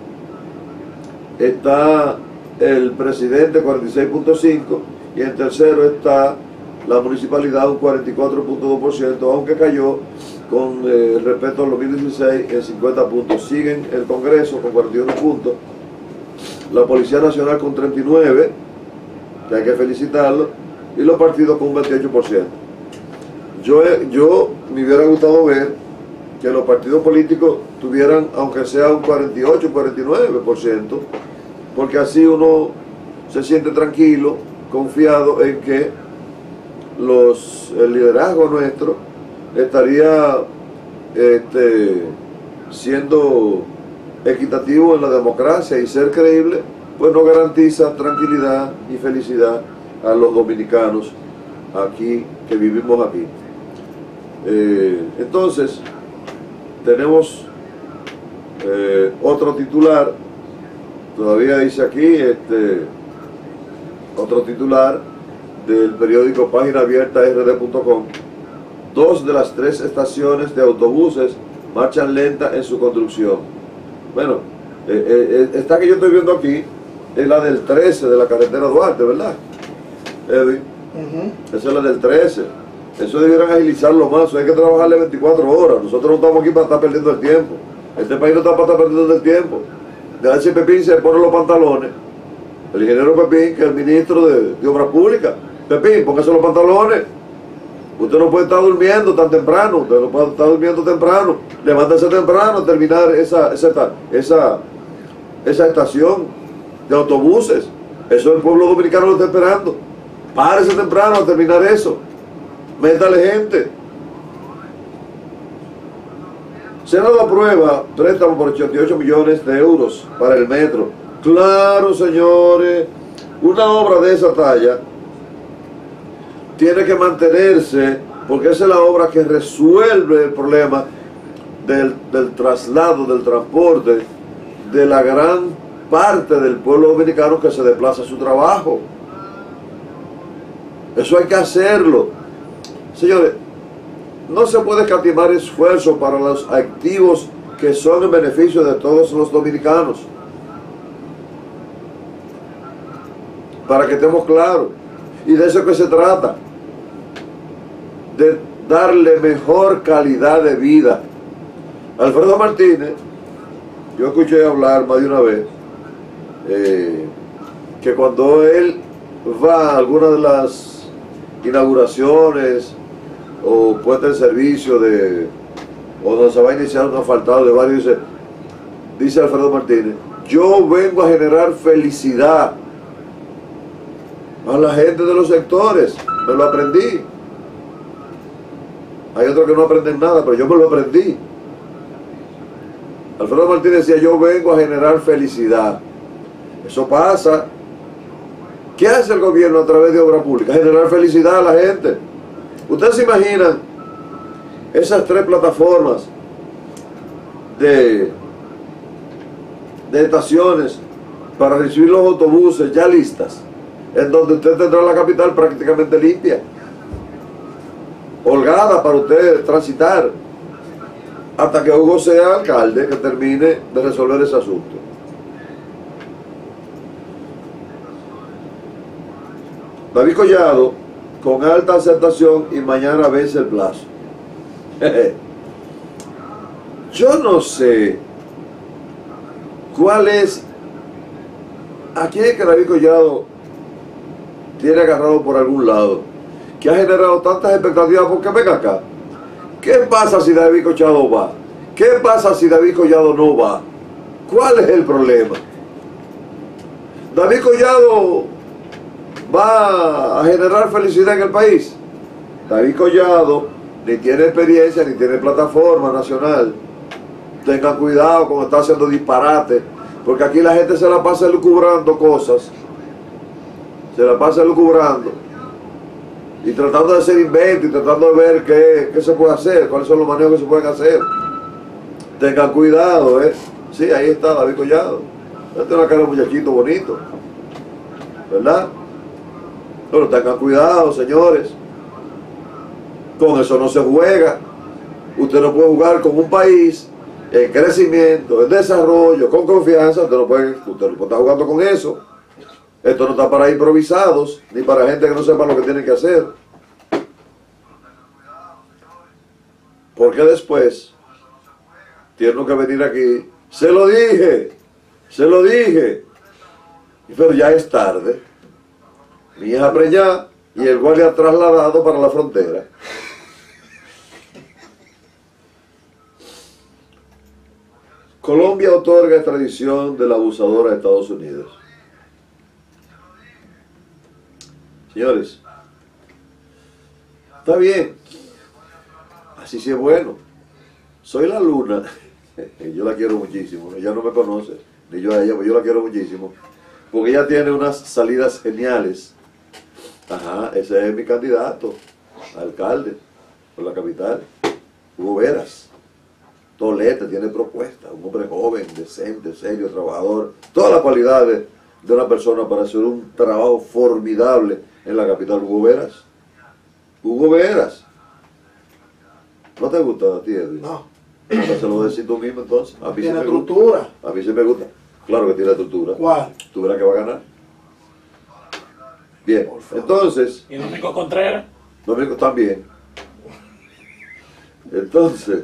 está el presidente, 46,5%, y en tercero está la municipalidad, un 44,2%, aunque cayó con respecto al 2016 en 50 puntos. Siguen el Congreso con 41 puntos, la Policía Nacional con 39, que hay que felicitarlo, y los partidos con un 28%. Yo me hubiera gustado ver que los partidos políticos tuvieran, aunque sea un 48, 49%, porque así uno se siente tranquilo, confiado en que el liderazgo nuestro estaría siendo equitativo en la democracia y ser creíble, pues no garantiza tranquilidad y felicidad a los dominicanos aquí, que vivimos aquí. Entonces, tenemos otro titular, todavía dice aquí, otro titular del periódico Página Abierta rd.com: 2 de las 3 estaciones de autobuses marchan lenta en su construcción. Bueno, esta que yo estoy viendo aquí es la del 13 de la carretera Duarte, ¿verdad, Edwin? Esa es la del 13. Eso debieran agilizarlo más, hay que trabajarle 24 horas. Nosotros no estamos aquí para estar perdiendo el tiempo. Este país no está para estar perdiendo el tiempo. De si Pepín se pone los pantalones, el ingeniero Pepín, que es el ministro de Obras Públicas, Pepín, póngase los pantalones. Usted no puede estar durmiendo tan temprano, usted no puede estar durmiendo temprano. Levántese temprano a terminar esa estación de autobuses. Eso el pueblo dominicano lo está esperando. Párese temprano a terminar eso. Métale gente. Senado aprueba préstamo por 88 millones de euros para el metro. Claro, señores, una obra de esa talla tiene que mantenerse, porque esa es la obra que resuelve el problema del traslado, del transporte de la gran parte del pueblo dominicano que se desplaza a su trabajo. Eso hay que hacerlo. Señores, no se puede escatimar esfuerzo para los activos que son en beneficio de todos los dominicanos. Para que estemos claros. Y de eso que se trata. De darle mejor calidad de vida. Alfredo Martínez, yo escuché hablar más de una vez, que cuando él va a alguna de las inauguraciones o puesta en servicio o donde se va a iniciar un asfaltado de varios, dice Alfredo Martínez: yo vengo a generar felicidad a la gente de los sectores, me lo aprendí. Hay otros que no aprenden nada, pero yo me lo aprendí. Alfredo Martínez decía: yo vengo a generar felicidad. Eso pasa. ¿Qué hace el gobierno a través de obra pública? Generar felicidad a la gente. Ustedes se imaginan esas 3 plataformas de estaciones para recibir los autobuses ya listas, en donde usted tendrá la capital prácticamente limpia, holgada para usted transitar, hasta que Hugo sea alcalde, que termine de resolver ese asunto. David Collado, con alta aceptación, y mañana vence el plazo. Yo no sé cuál es, a quién es que David Collado tiene agarrado por algún lado, que ha generado tantas expectativas. Porque venga acá, ¿qué pasa si David Collado va? ¿Qué pasa si David Collado no va? ¿Cuál es el problema? David Collado va a generar felicidad en el país. David Collado ni tiene experiencia, ni tiene plataforma nacional. Tengan cuidado cuando está haciendo disparate, porque aquí la gente se la pasa elucubrando cosas, se la pasa elucubrando y tratando de hacer inventos y tratando de ver qué se puede hacer, cuáles son los manejos que se pueden hacer. Tengan cuidado, Sí, ahí está David Collado. Este es una cara de muchachito bonito, ¿verdad? Pero tengan cuidado, señores. Con eso no se juega. Usted no puede jugar con un país en crecimiento, en desarrollo, con confianza. Usted no puede estar jugando con eso. Esto no está para improvisados, ni para gente que no sepa lo que tiene que hacer. Porque después tienen que venir aquí. Se lo dije. Pero ya es tarde. Mi hija preñada y el guardia trasladado para la frontera. Colombia otorga extradición de la abusadora a Estados Unidos. Señores, está bien. Así sí es bueno. Soy la luna. yo la quiero muchísimo, ella no me conoce, ni yo a ella, pero yo la quiero muchísimo, porque ella tiene unas salidas geniales. Ajá, ese es mi candidato a alcalde por la capital, Hugo Veras. Tolete, tiene propuesta, un hombre joven, decente, serio, trabajador, todas las cualidades de una persona para hacer un trabajo formidable en la capital. Hugo Veras. Hugo Veras. ¿No te gusta a ti, Edwin? No. Se lo decís tú mismo entonces. A mí sí Tiene me gusta. estructura. A mí sí me gusta. Claro que tiene estructura. ¿Cuál? Tú verás que va a ganar. Bien, entonces, ¿Y Domingo Contreras? Domingo también. Entonces,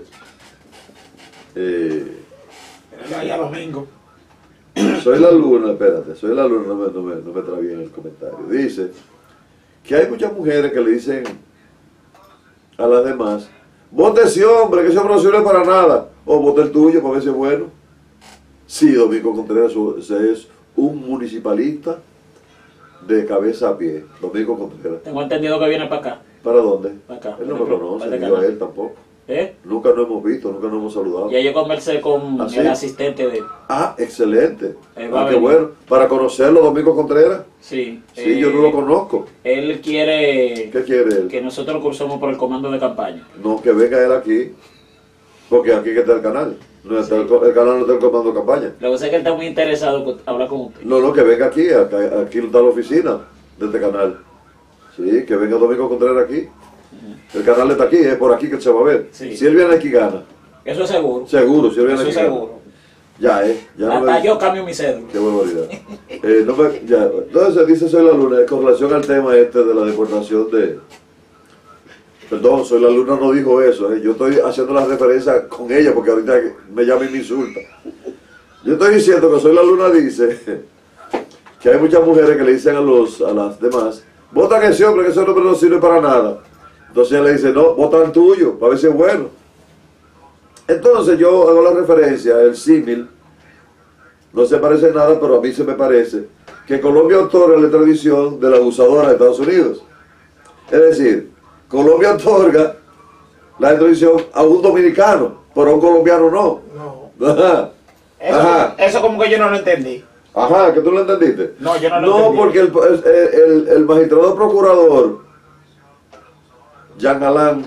Ya Domingo. Soy la Luna, espérate, Soy la Luna, no me trae bien el comentario. Dice que hay muchas mujeres que le dicen a las demás, vote ese hombre, que ese hombre no sirve para nada, o vote el tuyo para ver si es bueno. Sí, Domingo Contreras es un municipalista de cabeza a pie, Domingo Contreras. Tengo entendido que viene para acá. ¿Para dónde? Para acá. Él no me conoce, Para ni acá. yo a él tampoco. ¿Eh? Nunca nos hemos visto, nunca nos hemos saludado. Ya yo conversé con ¿Ah, sí? el asistente de él. Ah, excelente. Él va a Qué venir. bueno. Para conocerlo, Domingo Contreras. Sí. Sí, yo no lo conozco. Él quiere ¿Qué quiere él? que nosotros cursemos por el comando de campaña. No, que venga él aquí, porque aquí que está el canal. No está el canal no está el comando de campaña. Lo que pasa es que él está muy interesado en hablar con usted. No, que venga aquí, aquí está la oficina de este canal. Sí, que venga Domingo Contreras aquí. El canal está aquí, es por aquí que él se va a ver. Sí. Si él viene aquí, gana. Eso es seguro. Seguro, si él viene Eso aquí, es gana. seguro. Ya, ya no Hasta me... yo cambio mi cédula. Qué barbaridad. Ya. Entonces dice Soy la Luna, con relación al tema este de la deportación de... Perdón, Soy la Luna no dijo eso, yo estoy haciendo la referencia con ella porque ahorita me llama y me insulta. Yo estoy diciendo que Soy la Luna dice que hay muchas mujeres que le dicen a las demás, vota que ese hombre no sirve para nada. Entonces ella le dice, no, vota el tuyo, para ver si es bueno. Entonces yo hago la referencia, el símil, no se parece en nada, pero a mí se me parece, que Colombia otorga la tradición de la abusadora de Estados Unidos. Es decir, Colombia otorga la tradición a un dominicano, pero a un colombiano no. No. Ajá. Ajá. Eso como que yo no lo entendí. Ajá, ¿que tú lo entendiste? No, yo no lo No, entendí. porque el magistrado procurador, Jean Alain,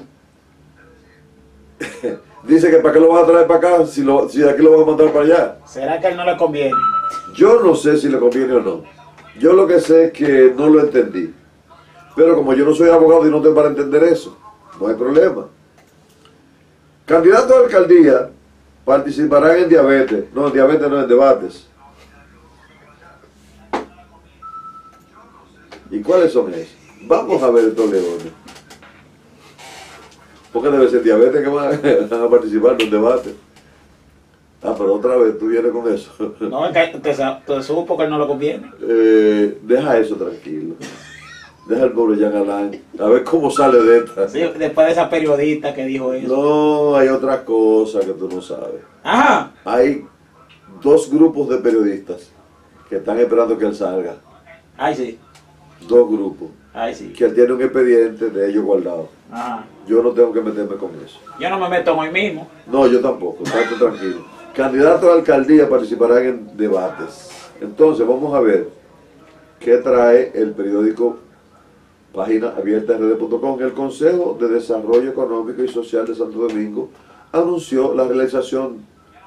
dice que para qué lo van a traer para acá si de aquí lo van a mandar para allá. ¿Será que a él no le conviene? Yo no sé si le conviene o no. Yo lo que sé es que no lo entendí. Pero como yo no soy abogado y no tengo para entender eso, no hay problema. Candidatos a alcaldía participarán en diabetes. No, en diabetes no, en debates. ¿Y cuáles son esos? Vamos a ver estos leones. Porque debe ser diabetes que van a participar en un debate. Ah, pero otra vez tú vienes con eso. No, es que te supo que a él no le conviene. Deja eso tranquilo. Deja el pobre Jean Alain. A ver cómo sale de esta. Sí, después de esa periodista que dijo eso. No, hay otras cosas que tú no sabes. Ajá. Hay dos grupos de periodistas que están esperando que él salga. Ay, sí. Dos grupos. Ay, sí. Que él tiene un expediente de ellos guardado. Ajá. Yo no tengo que meterme con eso. Yo no me meto hoy mismo. No, yo tampoco. Estate tranquilo. Candidatos a la alcaldía participarán en debates. Entonces, vamos a ver qué trae el periódico Página Abierta rd.com. El Consejo de Desarrollo Económico y Social de Santo Domingo anunció la realización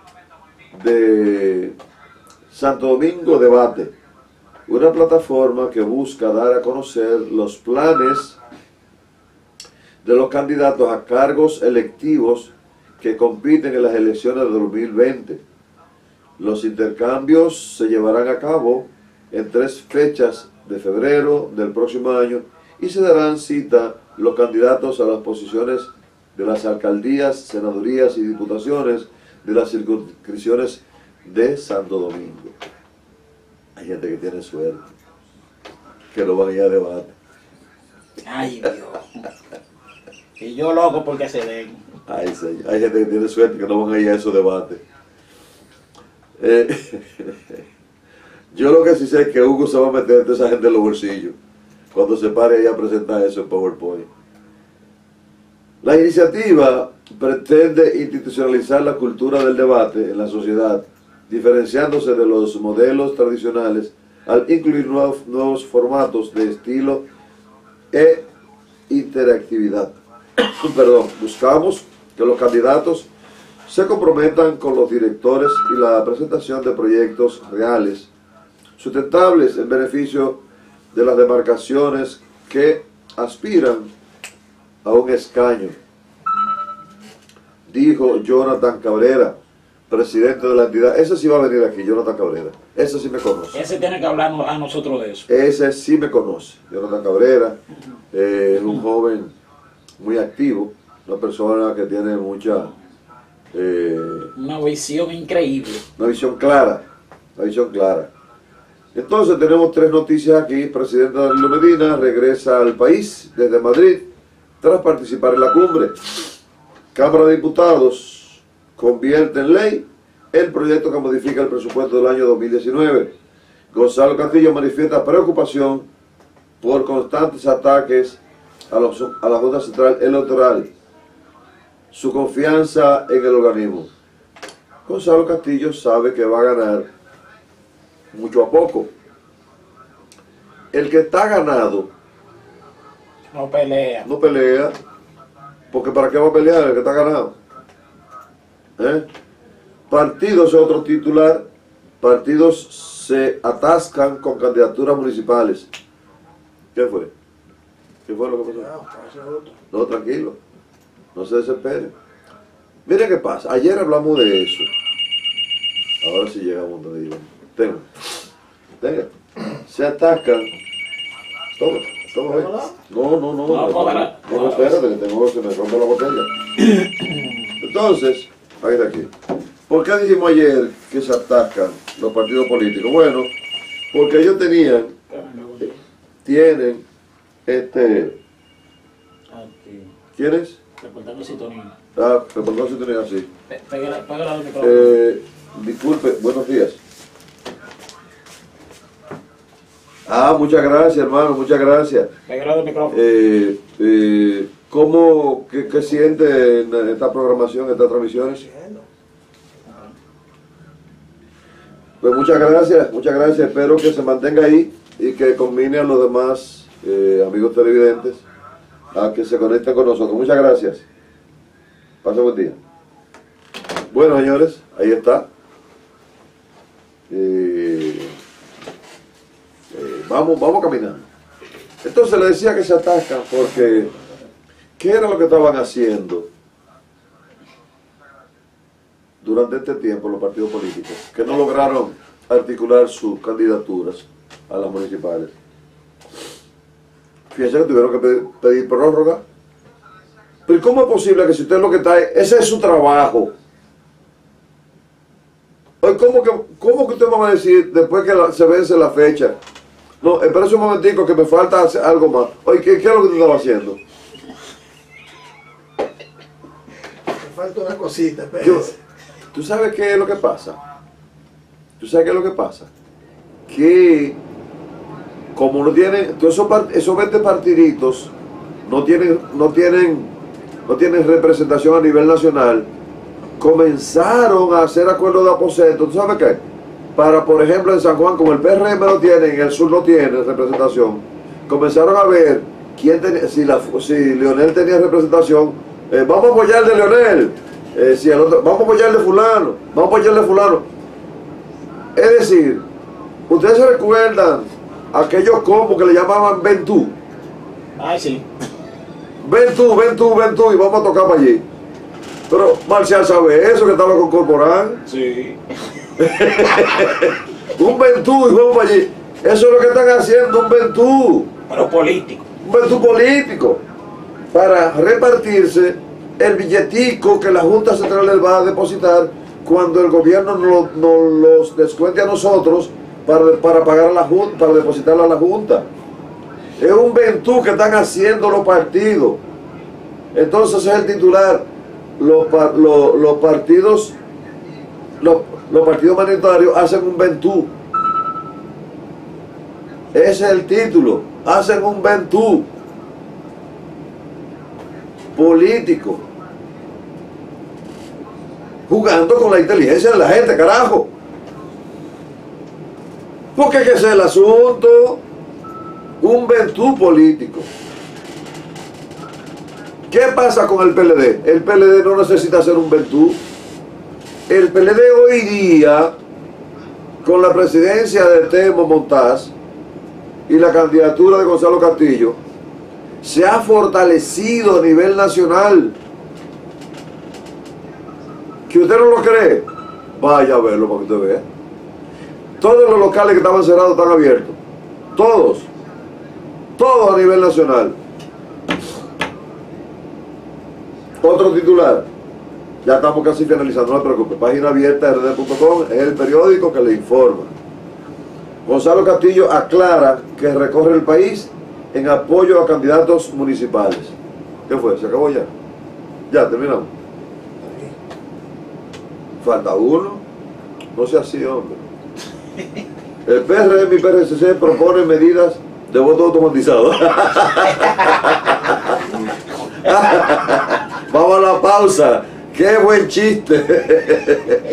de Santo Domingo Debate, una plataforma que busca dar a conocer los planes de los candidatos a cargos electivos que compiten en las elecciones de 2020. Los intercambios se llevarán a cabo en 3 fechas de febrero del próximo año y se darán cita los candidatos a las posiciones de las alcaldías, senadurías y diputaciones de las circunscripciones de Santo Domingo. Hay gente que tiene suerte, que lo van a ir a debate. Ay, Dios. Y yo loco porque se den. Ay, señor. Hay gente que tiene suerte que no van a ir a esos debates. Yo lo que sí sé es que Hugo se va a meter a esa gente en los bolsillos cuando se pare ahí a presentar eso en PowerPoint. La iniciativa pretende institucionalizar la cultura del debate en la sociedad, diferenciándose de los modelos tradicionales al incluir nuevos formatos de estilo e interactividad. Buscamos que los candidatos se comprometan con los directores y la presentación de proyectos reales, sustentables en beneficio de las demarcaciones que aspiran a un escaño, dijo Jonathan Cabrera, presidente de la entidad. Ese sí va a venir aquí, Jonathan Cabrera. Ese sí me conoce. Ese tiene que hablarnos a nosotros de eso. Ese sí me conoce. Jonathan Cabrera es un joven muy activo, una persona que tiene mucha... una visión increíble. Una visión clara. Entonces tenemos 3 noticias aquí. Presidente Danilo Medina regresa al país desde Madrid tras participar en la cumbre. Cámara de Diputados convierte en ley el proyecto que modifica el presupuesto del año 2019. Gonzalo Castillo manifiesta preocupación por constantes ataques a la Junta Central Electoral, su confianza en el organismo. Gonzalo Castillo sabe que va a ganar mucho a poco. El que está ganado no pelea. No pelea, porque ¿para qué va a pelear el que está ganado? Partidos es otro titular. Partidos se atascan con candidaturas municipales. ¿Qué fue? ¿Qué fue lo que pasó? No, tranquilo, no se desespere. Mire qué pasa, ayer hablamos de eso. Ahora sí llegamos donde iban. Tenga. Se atascan. Toma, ven. No, espérate, que se me rompe la botella. Entonces, ahí de aquí. ¿Por qué dijimos ayer que se atascan los partidos políticos? Bueno, porque ellos tienen ¿quién es? Reportando sintonía. Reportando sintonía, sí. Pégala al micrófono. Disculpe, buenos días. Muchas gracias, hermano, muchas gracias. Pégala al micrófono. ¿Qué siente en esta programación, estas transmisiones? Pues muchas gracias, espero que se mantenga ahí y que combine a los demás amigos televidentes a que se conecten con nosotros. Muchas gracias. Pase buen día. Bueno, señores, ahí está. Vamos caminando. Entonces le decía que se atascan porque ¿qué era lo que estaban haciendo durante este tiempo los partidos políticos? Que no lograron articular sus candidaturas a las municipales. Fíjense que tuvieron que pedir prórroga. Pero ¿cómo es posible que si usted lo que está... Ese es su trabajo. Hoy, ¿cómo que usted me va a decir después que se vence la fecha? No, espérese un momentico que me falta algo más. Oye, ¿qué es lo que usted estaba haciendo? Me falta una cosita, espérese. ¿Tú sabes qué es lo que pasa? Que como no tienen, todos esos 20 partiditos no tienen representación a nivel nacional, comenzaron a hacer acuerdos de aposento. ¿Tú sabes qué? Para, por ejemplo, en San Juan, como el PRM lo tiene, en el sur no tiene representación, comenzaron a ver quién tenía, si Leonel tenía representación, vamos a apoyar de Leonel, si el otro, vamos a apoyar de fulano, Es decir, ustedes se recuerdan aquellos combos que le llamaban ven tú. Ay, sí. Ven tú, y vamos a tocar para allí. Pero Marcial sabe eso, que estaba con Corporán. Sí. Un ventú y vamos para allí. Eso es lo que están haciendo, un ventú. Pero político. Un ventú político. Para repartirse el billetico que la Junta Central les va a depositar cuando el gobierno nos los descuente a nosotros para pagar a la Junta, para depositarla a la Junta. Es un ventú que están haciendo los partidos. Entonces es el titular. Los partidos mayoritarios hacen un ventú. Ese es el título. Hacen un ventú político. jugando con la inteligencia de la gente, carajo. Porque ese es el asunto, un ventú político. ¿Qué pasa con el PLD? El PLD no necesita ser un ventú. El PLD hoy día, con la presidencia de Temo Montaz y la candidatura de Gonzalo Castillo, se ha fortalecido a nivel nacional. ¿Que usted no lo cree? Vaya a verlo para que usted vea. Todos los locales que estaban cerrados están abiertos. Todos. Todos a nivel nacional. Otro titular. Ya estamos casi finalizando, no se preocupe. Página abierta rd.com es el periódico que le informa. Gonzalo Castillo aclara que recorre el país en apoyo a candidatos municipales. ¿Qué fue? ¿Se acabó ya? Ya, terminamos. Falta uno. No sea así, hombre. El PRM y PRCC proponen medidas de voto automatizado. Vamos a la pausa. Qué buen chiste.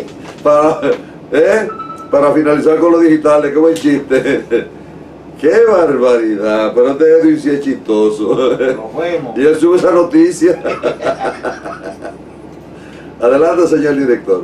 Para finalizar con los digitales, qué buen chiste. Qué barbaridad. Pero este Edwin sí es chistoso. Nos vemos. Y él sube esa noticia. Adelante, señor director.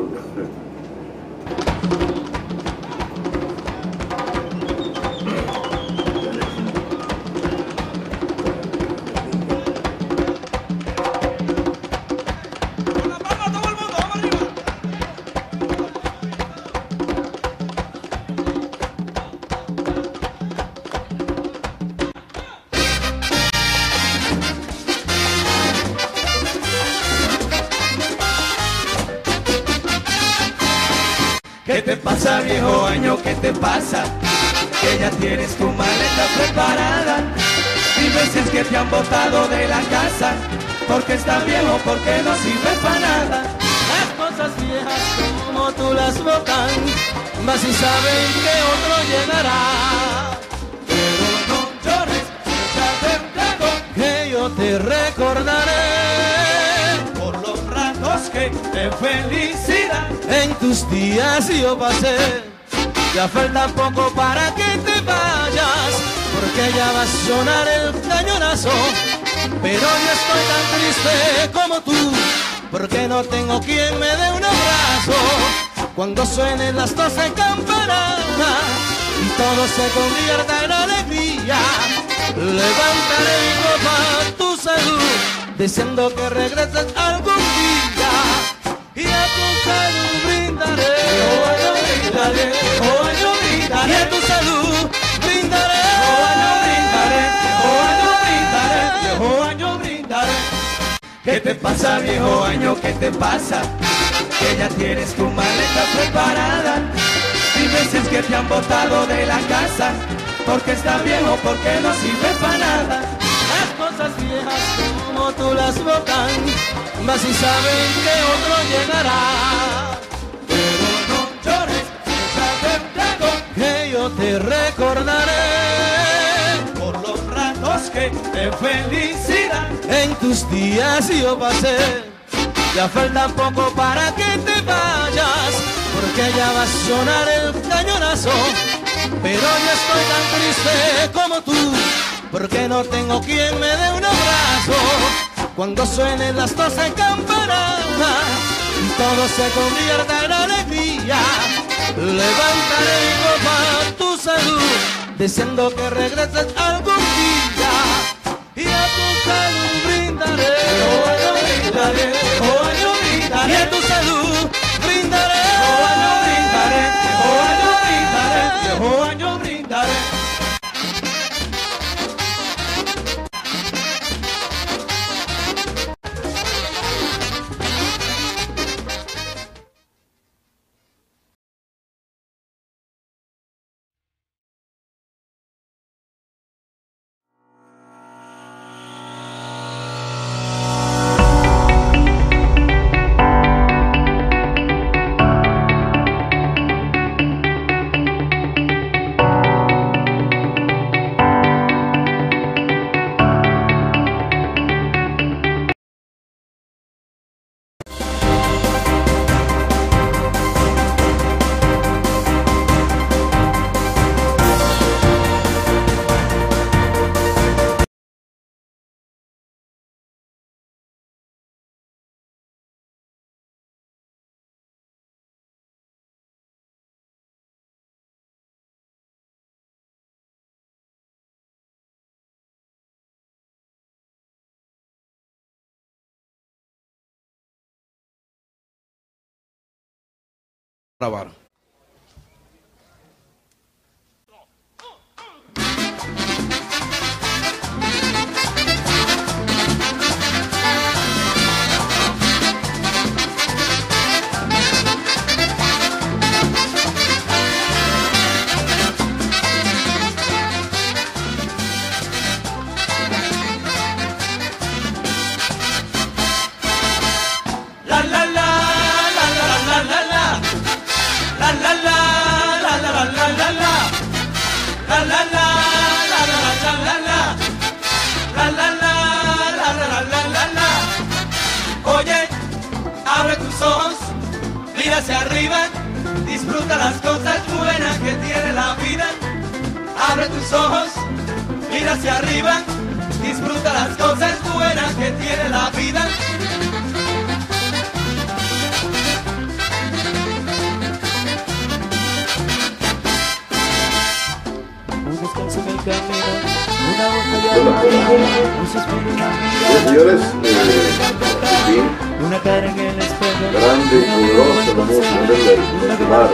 ¿Qué te pasa, viejo año? ¿Qué te pasa? Que ya tienes tu maleta preparada. Dime si es que te han botado de la casa, porque está viejo, porque no sirve para nada. Las cosas viejas como tú las botan, mas si saben que otro llegará. Pero no llores, échate un trago, Que yo te recordaré por los ratos que de felicidad en tus días yo pasé. Ya falta poco para que te vayas, porque ya va a sonar el cañonazo. Pero yo estoy tan triste como tú, porque no tengo quien me dé un abrazo. Cuando suenen las 12 campanadas y todo se convierta en alegría, levantaré mi copa a tu salud, deseando que regreses algún día. Y a tu salud brindaré, yo brindaré, yo brindaré, y a tu salud brindaré, viejo año brindaré. ¿Qué te pasa, viejo año? ¿Qué te pasa? Que ya tienes tu maleta preparada. Dime si es que te han botado de la casa, porque está viejo, porque no sirve para nada. las cosas viejas como tú las botan, mas si saben que otro llegará. Pero no llores, échate un trago, Que yo te recordaré por los ratos que de felicidad en tus días yo pasé. Ya falta poco para que te vayas, porque ya va a sonar el cañonazo. Pero yo estoy tan triste como tú, porque no tengo quien me dé un abrazo. Cuando suenen las 12 campanadas y todo se convierta en alegría, levantaré mi copa a tu salud, deseando que regreses algún día. Y a tu salud brindaré, y a tu salud brindaré, viejo año brindaré. grabar. Oye, abre tus ojos, mira hacia arriba, disfruta las cosas buenas que tiene la vida. Abre tus ojos, mira hacia arriba, disfruta las cosas buenas que tiene la vida. Un descanso en el camino, una botella de agua, un suspiro, una mirada, Señores, una cara en el espejo, grande y poderoso la música del mar,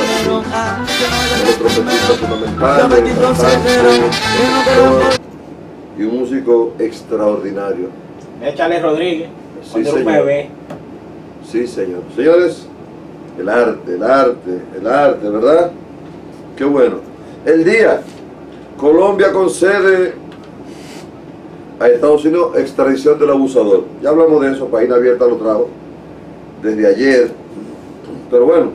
el trompetista fundamental, el cantante, y un músico extraordinario. Échale Rodríguez, Sí, cuando era un señor. bebé. Sí, señor. Señores, el arte, ¿verdad? Qué bueno. El día, Colombia concede a Estados Unidos extradición del abusador. Ya hablamos de eso, Página Abierta lo trajo desde ayer. Pero bueno,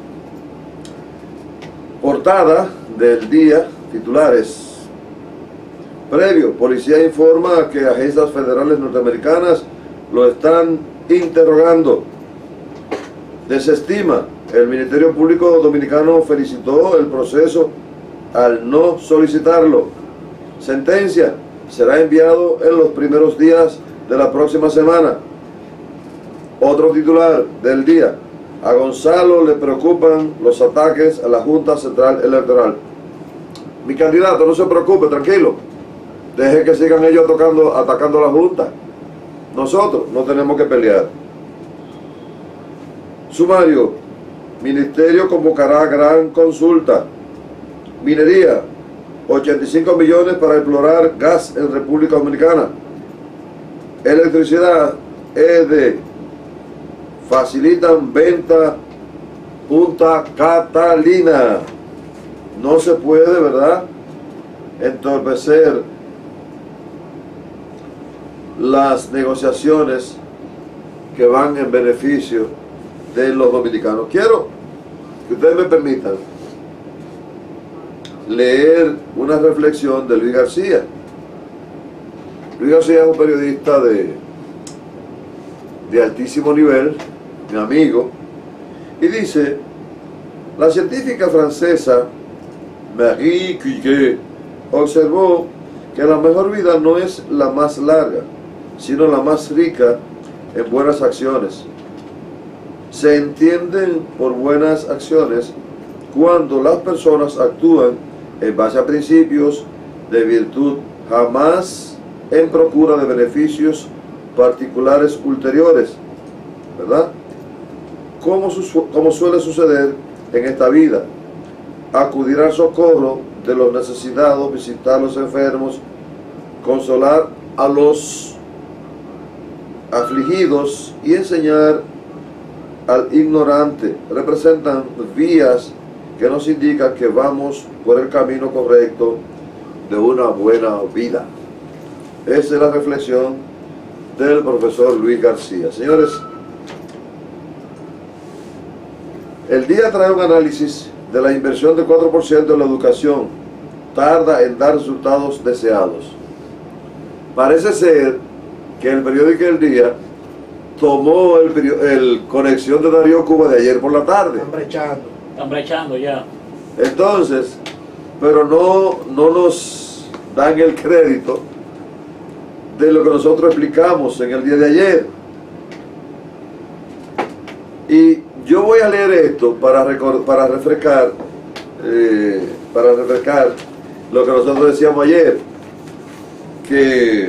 portada del día, titulares. Previo, policía informa que agencias federales norteamericanas lo están interrogando. Desestima. El Ministerio Público Dominicano felicitó el proceso al no solicitarlo. Sentencia. Será enviado en los primeros días de la próxima semana. Otro titular del día. A Gonzalo le preocupan los ataques a la Junta Central Electoral. Mi candidato, no se preocupe, tranquilo. Deje que sigan ellos atacando a la Junta. Nosotros no tenemos que pelear. Sumario. Ministerio convocará gran consulta. Minería. 85 millones para explorar gas en República Dominicana. Electricidad. ED. Facilitan venta Punta Catalina. No se puede, ¿verdad?, entorpecer las negociaciones que van en beneficio de los dominicanos. Quiero que ustedes me permitan leer una reflexión de Luis García. Luis García es un periodista de altísimo nivel, mi amigo, y dice: la científica francesa Marie Curie observó que la mejor vida no es la más larga, sino la más rica en buenas acciones. Se entienden por buenas acciones cuando las personas actúan en base a principios de virtud, jamás en procura de beneficios particulares ulteriores, ¿verdad? Como suele suceder en esta vida, acudir al socorro de los necesitados, visitar a los enfermos, consolar a los afligidos y enseñar al ignorante, representan vías que nos indican que vamos por el camino correcto de una buena vida. Esa es la reflexión del profesor Luis García. Señores, el día trae un análisis de la inversión del 4% en la educación. Tarda en dar resultados deseados. Parece ser que el periódico El Día tomó el conexión de Darío Cuba de ayer por la tarde. Están brechando ya. Entonces, pero no nos dan el crédito de lo que nosotros explicamos en el día de ayer. Y yo voy a leer esto para refrescar lo que nosotros decíamos ayer, que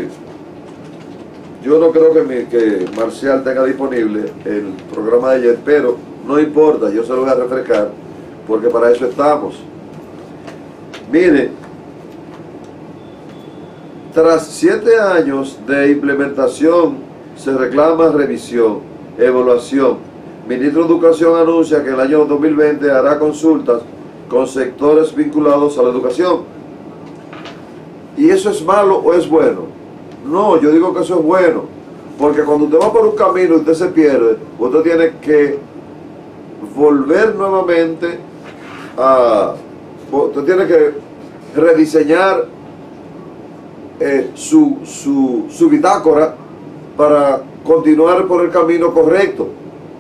yo no creo que Marcial tenga disponible el programa de ayer, pero no importa, yo se lo voy a refrescar, porque para eso estamos. Mire, tras 7 años de implementación, se reclama revisión, evaluación. Ministro de Educación anuncia que el año 2020 hará consultas con sectores vinculados a la educación. ¿Y eso es malo o es bueno? No, yo digo que eso es bueno, porque cuando usted va por un camino y usted se pierde, usted tiene que volver nuevamente usted tiene que rediseñar su bitácora para continuar por el camino correcto.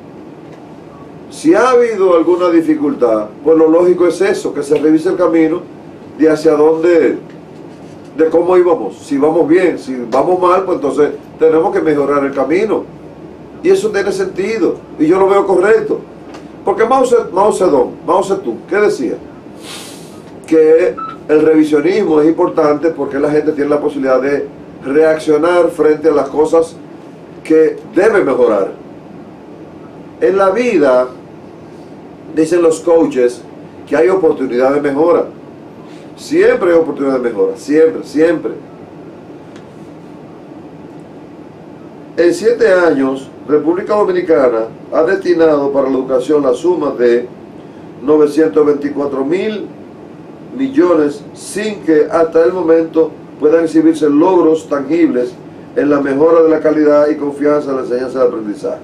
Si ha habido alguna dificultad, pues lo lógico es eso, que se revise el camino de hacia dónde, de cómo íbamos, si vamos bien, si vamos mal, pues entonces tenemos que mejorar el camino. Y eso tiene sentido, y yo lo veo correcto. Porque Mao Zedong, ¿qué decía? Que el revisionismo es importante porque la gente tiene la posibilidad de reaccionar frente a las cosas que debe mejorar. En la vida, dicen los coaches, que hay oportunidad de mejora. Siempre hay oportunidad de mejora, siempre, siempre. En 7 años, República Dominicana ha destinado para la educación la suma de 924.000 millones sin que hasta el momento puedan exhibirse logros tangibles en la mejora de la calidad y confianza en la enseñanza y aprendizaje.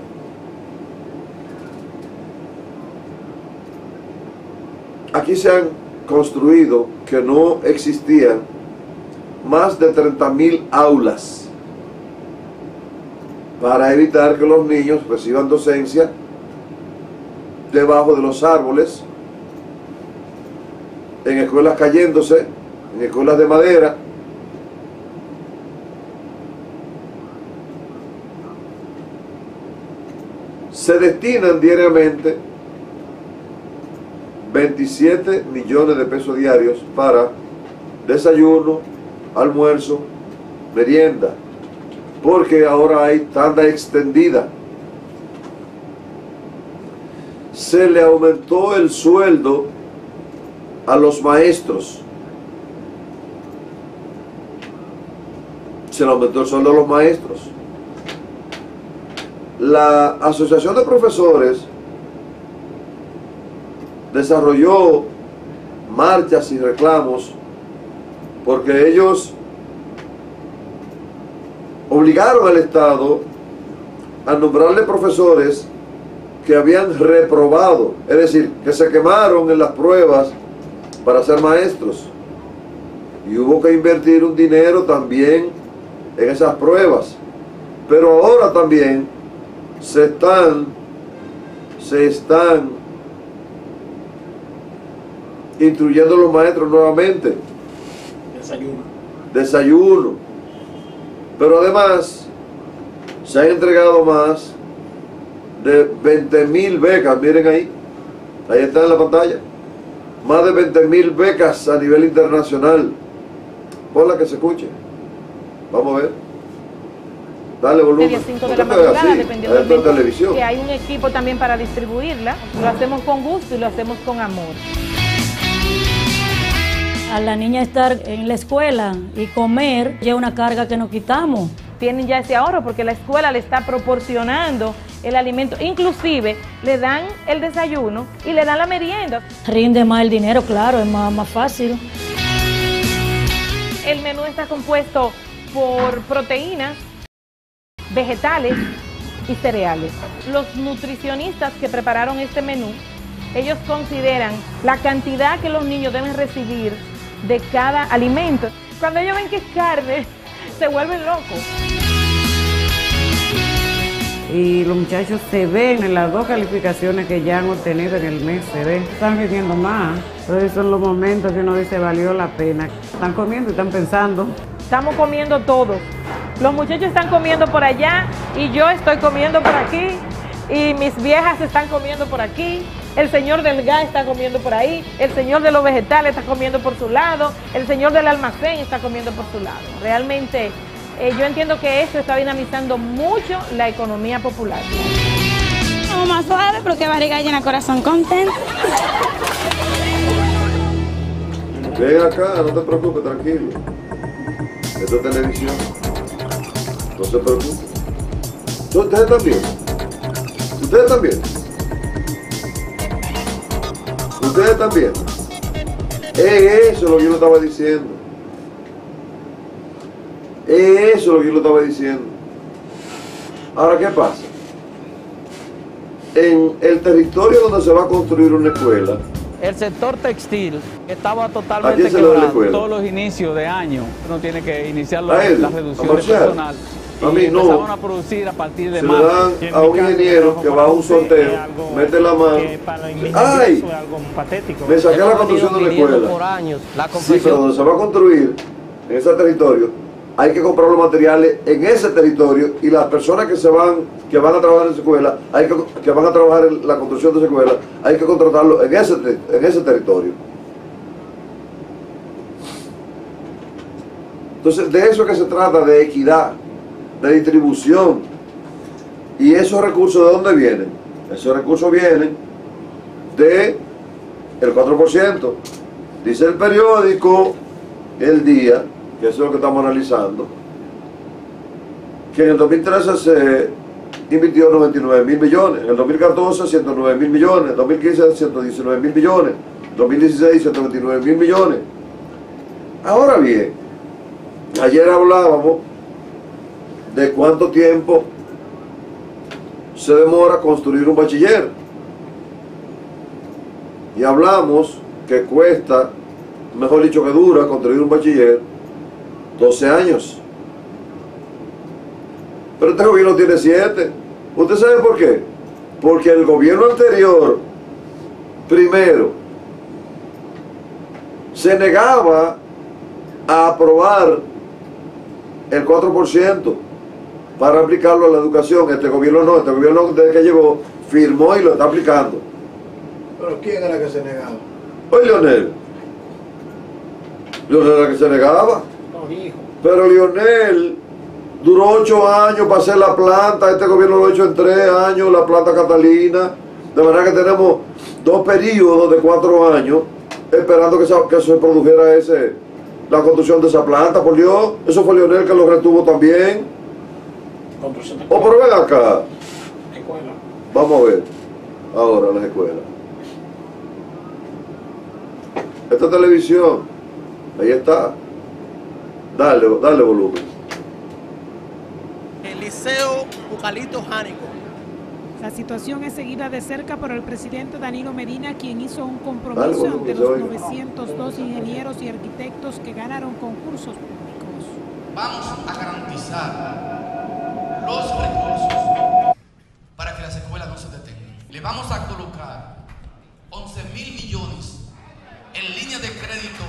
Aquí se han construido, que no existían, más de 30.000 aulas para evitar que los niños reciban docencia debajo de los árboles, en escuelas cayéndose, en escuelas de madera. Se destinan diariamente 27 millones de pesos diarios para desayuno, almuerzo, merienda, porque ahora hay tanda extendida. Se le aumentó el sueldo a los maestros. Se le aumentó el sueldo a los maestros. La Asociación de Profesores desarrolló marchas y reclamos porque ellos obligaron al Estado a nombrarle profesores que habían reprobado, es decir, que se quemaron en las pruebas para ser maestros, y hubo que invertir un dinero también en esas pruebas. Pero ahora también se están instruyendo los maestros nuevamente. Desayuno. Pero además se han entregado más de 20.000 becas, miren ahí está en la pantalla, más de 20.000 becas a nivel internacional. Ponla que se escuche, vamos a ver, dale volumen. 5 de la madrugada, dependiendo del evento, televisión. que hay un equipo también para distribuirla. Lo hacemos con gusto y lo hacemos con amor. A la niña estar en la escuela y comer ya es una carga que nos quitamos. Tienen ya ese ahorro porque la escuela le está proporcionando el alimento, inclusive le dan el desayuno y le dan la merienda. Rinde más el dinero, claro, es más fácil. El menú está compuesto por proteínas, vegetales y cereales. Los nutricionistas que prepararon este menú, ellos consideran la cantidad que los niños deben recibir de cada alimento. Cuando ellos ven que es carne, se vuelven locos. Y los muchachos se ven en las 2 calificaciones que ya han obtenido en el mes, se ven, están rindiendo más. Entonces son los momentos que uno dice valió la pena. Están comiendo y están pensando. Estamos comiendo todos. Los muchachos están comiendo por allá y yo estoy comiendo por aquí y mis viejas están comiendo por aquí. El señor del gas está comiendo por ahí, el señor de los vegetales está comiendo por su lado, el señor del almacén está comiendo por su lado. Realmente yo entiendo que esto está dinamizando mucho la economía popular. como más suave porque barriga llena, corazón contento. Ven acá, no te preocupes, tranquilo. Esto es televisión. No se preocupe. ¿Ustedes también? ¿Ustedes también? ¿Ustedes también? Eso es lo que yo le estaba diciendo. Eso es lo que yo le estaba diciendo. Ahora, ¿qué pasa? En el territorio donde se va a construir una escuela, el sector textil estaba ¿a totalmente quién se le da la quebrado. escuela? Todos los inicios de año uno tiene que iniciar ¿A él? la reducción ¿A de Marcial? personal. A mí no. Empezaron a producir a partir de se le marzo. dan a un ingeniero que va a un sorteo, mete la mano. ¡Ay! Me saqué la construcción de la escuela. Por años, la Sí, pero donde se va a construir, en ese territorio, hay que comprar los materiales en ese territorio y las personas que van a trabajar en esa escuela, que van a trabajar en la construcción de esa escuela, hay que contratarlo en ese territorio. Entonces, de eso es que se trata, de equidad, de distribución. ¿Y esos recursos de dónde vienen? Esos recursos vienen de el 4%. Dice el periódico El Día, que eso es lo que estamos analizando, que en el 2013 se invirtió 99.000 millones, en el 2014 109.000 millones, en el 2015 119.000 millones, en el 2016 129.000 millones. Ahora bien, ayer hablábamos de cuánto tiempo se demora construir un bachiller. Y hablamos que cuesta, mejor dicho que dura, construir un bachiller 12 años. Pero este gobierno tiene 7. ¿Usted sabe por qué? Porque el gobierno anterior, primero, se negaba a aprobar el 4% para aplicarlo a la educación. Este gobierno no, este gobierno desde que llegó firmó y lo está aplicando. ¿Pero quién era que se negaba? Oye, Leonel. Leonel era que se negaba. Pero Leonel duró 8 años para hacer la planta. Este gobierno lo ha hecho en 3 años, la planta Catalina. De manera que tenemos 2 periodos de 4 años esperando que se produjera la construcción de esa planta. Por Dios, eso fue Leonel que lo retuvo también. O pero ven acá. Vamos a ver ahora las escuelas. Esta televisión, ahí está. Dale volumen. El Liceo Bucalito Jánico. La situación es seguida de cerca por el presidente Danilo Medina, quien hizo un compromiso ante los 902 ingenieros y arquitectos que ganaron concursos públicos. Vamos a garantizar los recursos para que las escuelas no se detengan. Le vamos a colocar 11.000 millones en líneas de crédito.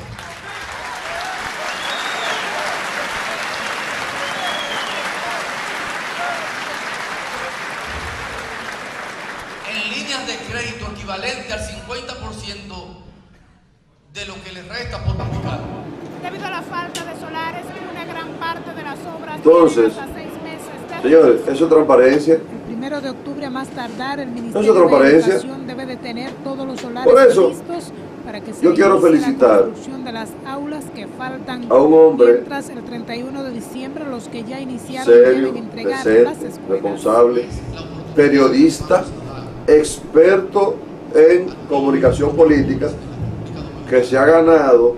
En líneas de crédito equivalente al 50% de lo que le resta por pagar. Debido a la falta de solares, una gran parte de las obras Entonces, hasta 6 meses. Señores, eso es transparencia. El 1 de octubre a más tardar, el Eso Ministerio es transparencia. de Educación debe de tener todos los solares Por eso, listos para que se yo quiero inicie felicitar la construcción de las aulas que faltan, a un hombre mientras el 31 de diciembre los que ya iniciaron serio, deben entregar las decente, escuelas. responsable, periodista, experto en comunicación política, que se ha ganado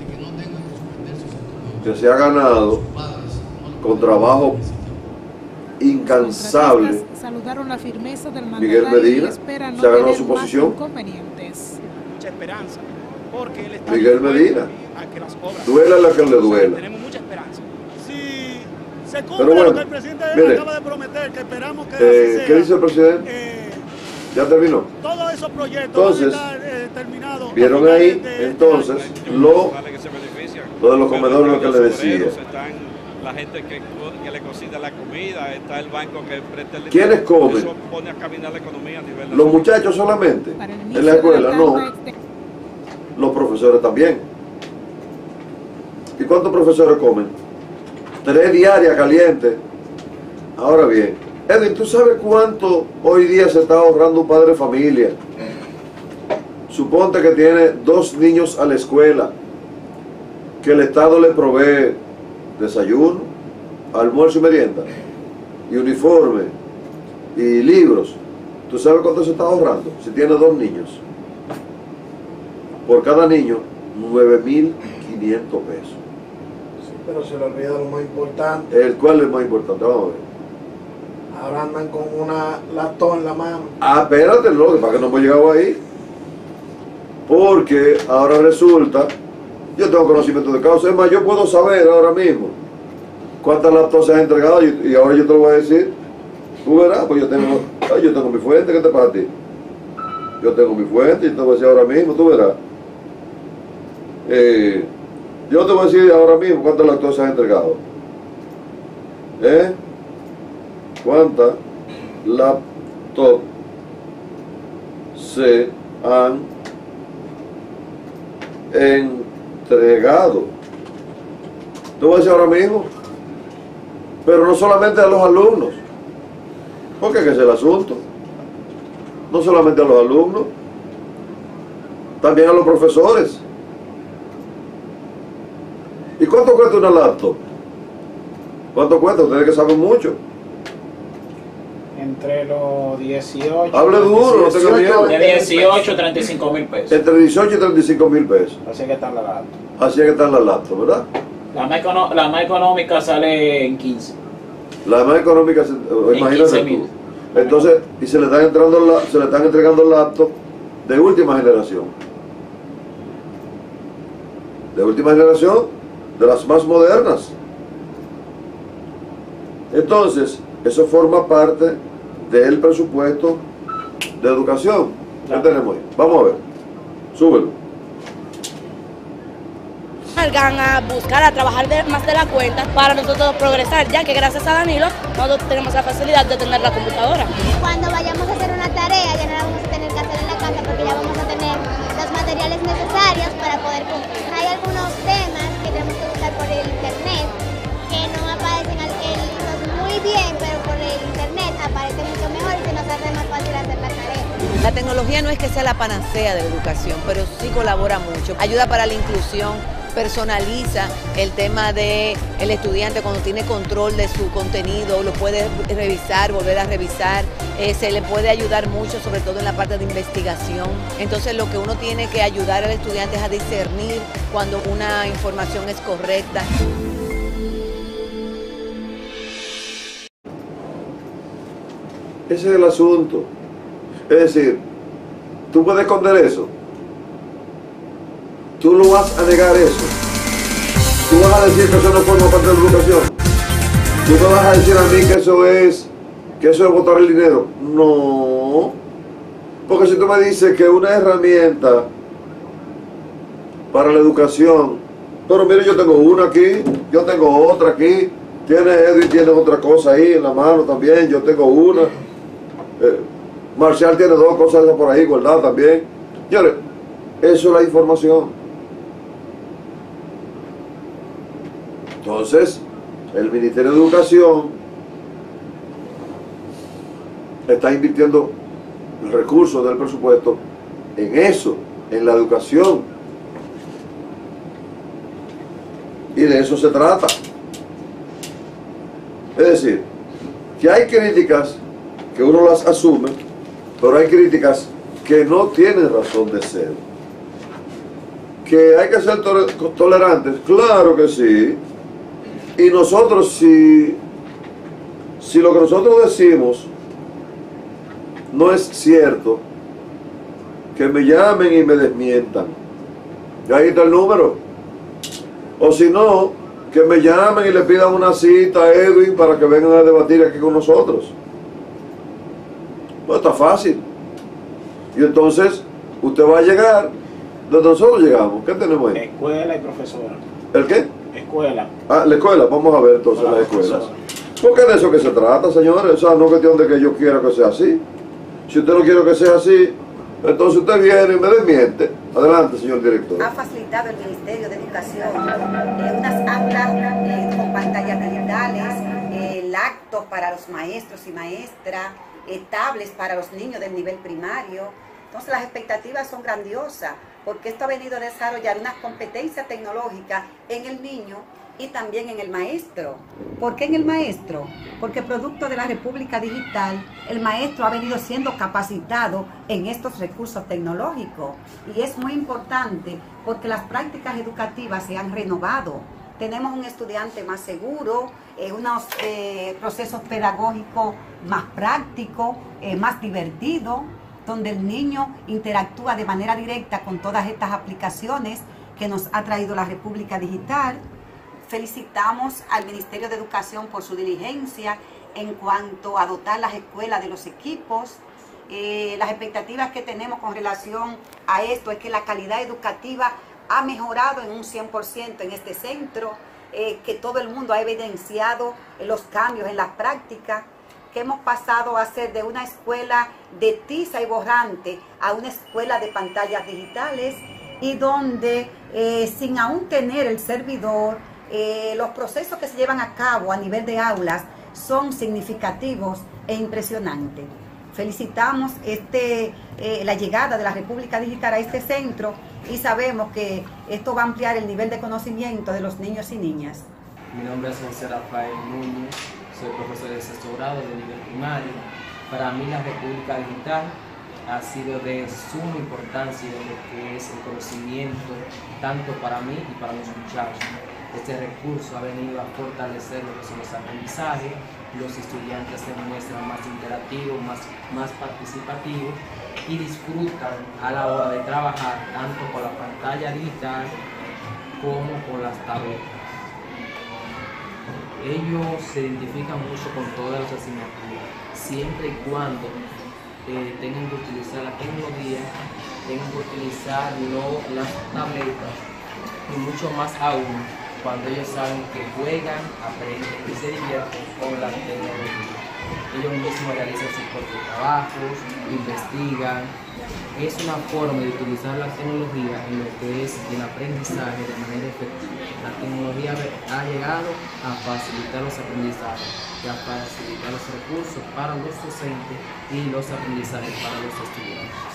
con trabajo incansable. Saludaron la firmeza del Miguel mandatario Medina y esperan no se ha ganado tener su más posición. inconvenientes. Mucha esperanza, porque él está Miguel Medina, a que las obras duela la que le duela. tenemos mucha esperanza. Si se cumple Pero bueno, lo que el presidente mire, acaba de prometer, que esperamos que así sea. ¿qué dice el presidente? ¿Ya terminó? Todos esos proyectos Entonces, van a estar terminados. vieron ahí, entonces, lo de los comedores, lo que le decía. La gente que le cocina la comida, está el banco que presta el dinero. ¿Quiénes comen? Eso pone a caminar la economía a nivel Los muchachos solamente, en la escuela, no. Los profesores también. ¿Y cuántos profesores comen? 3 diarias calientes. Ahora bien, Edwin, ¿tú sabes cuánto hoy día se está ahorrando un padre de familia? Suponte que tiene 2 niños a la escuela, que el Estado le provee desayuno, almuerzo y merienda, y uniforme, y libros. ¿Tú sabes cuánto se está ahorrando? Si tiene 2 niños. Por cada niño, 9.500 pesos. Sí, pero se le olvida lo más importante. ¿Cuál es el más importante? Vamos a ver. Ahora andan con una latón en la mano. Ah, espérate, no, para que no hemos llegado ahí. Porque ahora resulta, yo tengo conocimiento de causa, es más, yo puedo saber ahora mismo cuántas laptops se han entregado y ahora yo te lo voy a decir. Tú verás, pues yo tengo mi fuente, ¿qué te pasa a ti? Yo tengo mi fuente y te voy a decir ahora mismo, tú verás. Yo te voy a decir ahora mismo cuántas laptops se han entregado. ¿Cuántas laptops se han entregado? Te voy a decir ahora mismo. Pero no solamente a los alumnos, porque ese es el asunto. No solamente a los alumnos, también a los profesores. ¿Y cuánto cuesta una laptop? ¿Cuánto cuesta? Ustedes que saben mucho. Entre los 18... Hable duro, no tenga miedo. De 18 a 35 mil pesos. Entre 18 y 35 mil pesos. Así que están las laptops. Así que están las laptops, ¿verdad? La más económica sale en 15. La más económica, imagínate tú. Entonces, y se le están entregando laptops de última generación. De última generación, de las más modernas. Entonces, eso forma parte del presupuesto de educación. ¿Qué tenemos ahí? Vamos a ver. Súbelo. Salgan a buscar, a trabajar más de la cuenta para nosotros progresar, ya que gracias a Danilo nosotros tenemos la facilidad de tener la computadora. Cuando vayamos a hacer una tarea ya no la vamos a tener que hacer en la casa porque ya vamos a tener los materiales necesarios para poder cumplir. Hay algunos temas que tenemos que buscar por el internet que no aparecen al libros muy bien, pero por el internet aparece mucho mejor y se nos hace más fácil hacer la tarea. La tecnología no es que sea la panacea de la educación, pero sí colabora mucho. Ayuda para la inclusión, personaliza el tema del estudiante cuando tiene control de su contenido, lo puede revisar, volver a revisar, se le puede ayudar mucho, sobre todo en la parte de investigación. Entonces lo que uno tiene que ayudar al estudiante es a discernir cuando una información es correcta. Ese es el asunto. Es decir, tú puedes esconder eso. Tú no vas a negar eso. Tú vas a decir que eso no forma parte de la educación. Tú no vas a decir a mí que eso es botar el dinero. No. Porque si tú me dices que una herramienta para la educación, pero mire, yo tengo una aquí, yo tengo otra aquí, Edwin tiene otra cosa ahí en la mano también, yo tengo una. Marcial tiene 2 cosas por ahí guardadas también. Señores, eso es la información. Entonces, el Ministerio de Educación está invirtiendo recursos del presupuesto en eso, en la educación. Y de eso se trata. Es decir, que hay críticas que uno las asume, pero hay críticas que no tienen razón de ser. Que hay que ser tolerantes, claro que sí. Y nosotros, si lo que nosotros decimos no es cierto, que me llamen y me desmientan. Ya ahí está el número. O si no, que me llamen y le pidan una cita a Edwin para que vengan a debatir aquí con nosotros. Pues está fácil. Y entonces, usted va a llegar donde nosotros llegamos. ¿Qué tenemos ahí? Escuela y profesora. ¿El qué? Escuela. Ah, la escuela. Vamos a ver entonces las escuelas. Porque de eso que se trata, señores. O sea, no es cuestión de que yo quiera que sea así. Si usted no quiere que sea así, entonces usted viene y me desmiente. Adelante, señor director. Ha facilitado el Ministerio de Educación unas aulas con pantallas digitales, actos para los maestros y maestras, tablets para los niños del nivel primario. Entonces las expectativas son grandiosas, porque esto ha venido a desarrollar unas competencias tecnológicas en el niño y también en el maestro. ¿Por qué en el maestro? Porque producto de la República Digital, el maestro ha venido siendo capacitado en estos recursos tecnológicos. Y es muy importante porque las prácticas educativas se han renovado. Tenemos un estudiante más seguro, unos procesos pedagógicos más prácticos, más divertidos, donde el niño interactúa de manera directa con todas estas aplicaciones que nos ha traído la República Digital. Felicitamos al Ministerio de Educación por su diligencia en cuanto a dotar las escuelas de los equipos. Las expectativas que tenemos con relación a esto es que la calidad educativa ha mejorado en un 100% en este centro, que todo el mundo ha evidenciado los cambios en las prácticas, que hemos pasado a ser de una escuela de tiza y borrante a una escuela de pantallas digitales, y donde sin aún tener el servidor, los procesos que se llevan a cabo a nivel de aulas son significativos e impresionantes. Felicitamos la llegada de la República Digital a este centro y sabemos que esto va a ampliar el nivel de conocimiento de los niños y niñas. Mi nombre es José Rafael Núñez, soy profesor de sexto grado de nivel primario. Para mí la República Digital ha sido de suma importancia en lo que es el conocimiento, tanto para mí y para los muchachos. Este recurso ha venido a fortalecer lo que son los aprendizajes, los estudiantes se muestran más interactivos, más participativos y disfrutan a la hora de trabajar tanto con la pantalla digital como con las tabletas. Ellos se identifican mucho con todas las asignaturas, siempre y cuando tengan que utilizar la tecnología, tengan que utilizar las tabletas y mucho más aún cuando ellos saben que juegan, aprenden y se divierten con la tecnología. Ellos mismos realizan sus propios trabajos, investigan. Es una forma de utilizar la tecnología en lo que es el aprendizaje de manera efectiva. La tecnología ha llegado a facilitar los aprendizajes y a facilitar los recursos para los docentes y los aprendizajes para los estudiantes.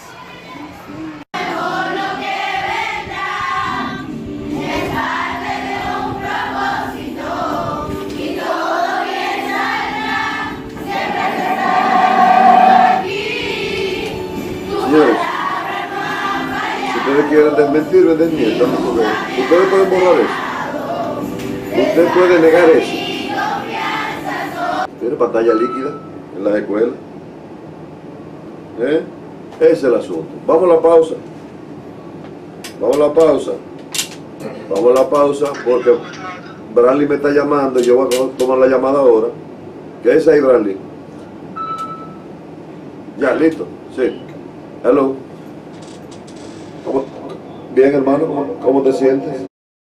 Señores, si ustedes quieren desmentir o desmientan, ustedes pueden borrar eso. Usted puede negar eso. Tiene pantalla líquida en las escuelas. Ese es el asunto. Vamos a la pausa. Vamos a la pausa. Vamos a la pausa porque Bradley me está llamando y yo voy a tomar la llamada ahora. ¿Qué es ahí, Bradley? Ya, listo. Sí. Hello. Bien, hermano, ¿cómo te sientes?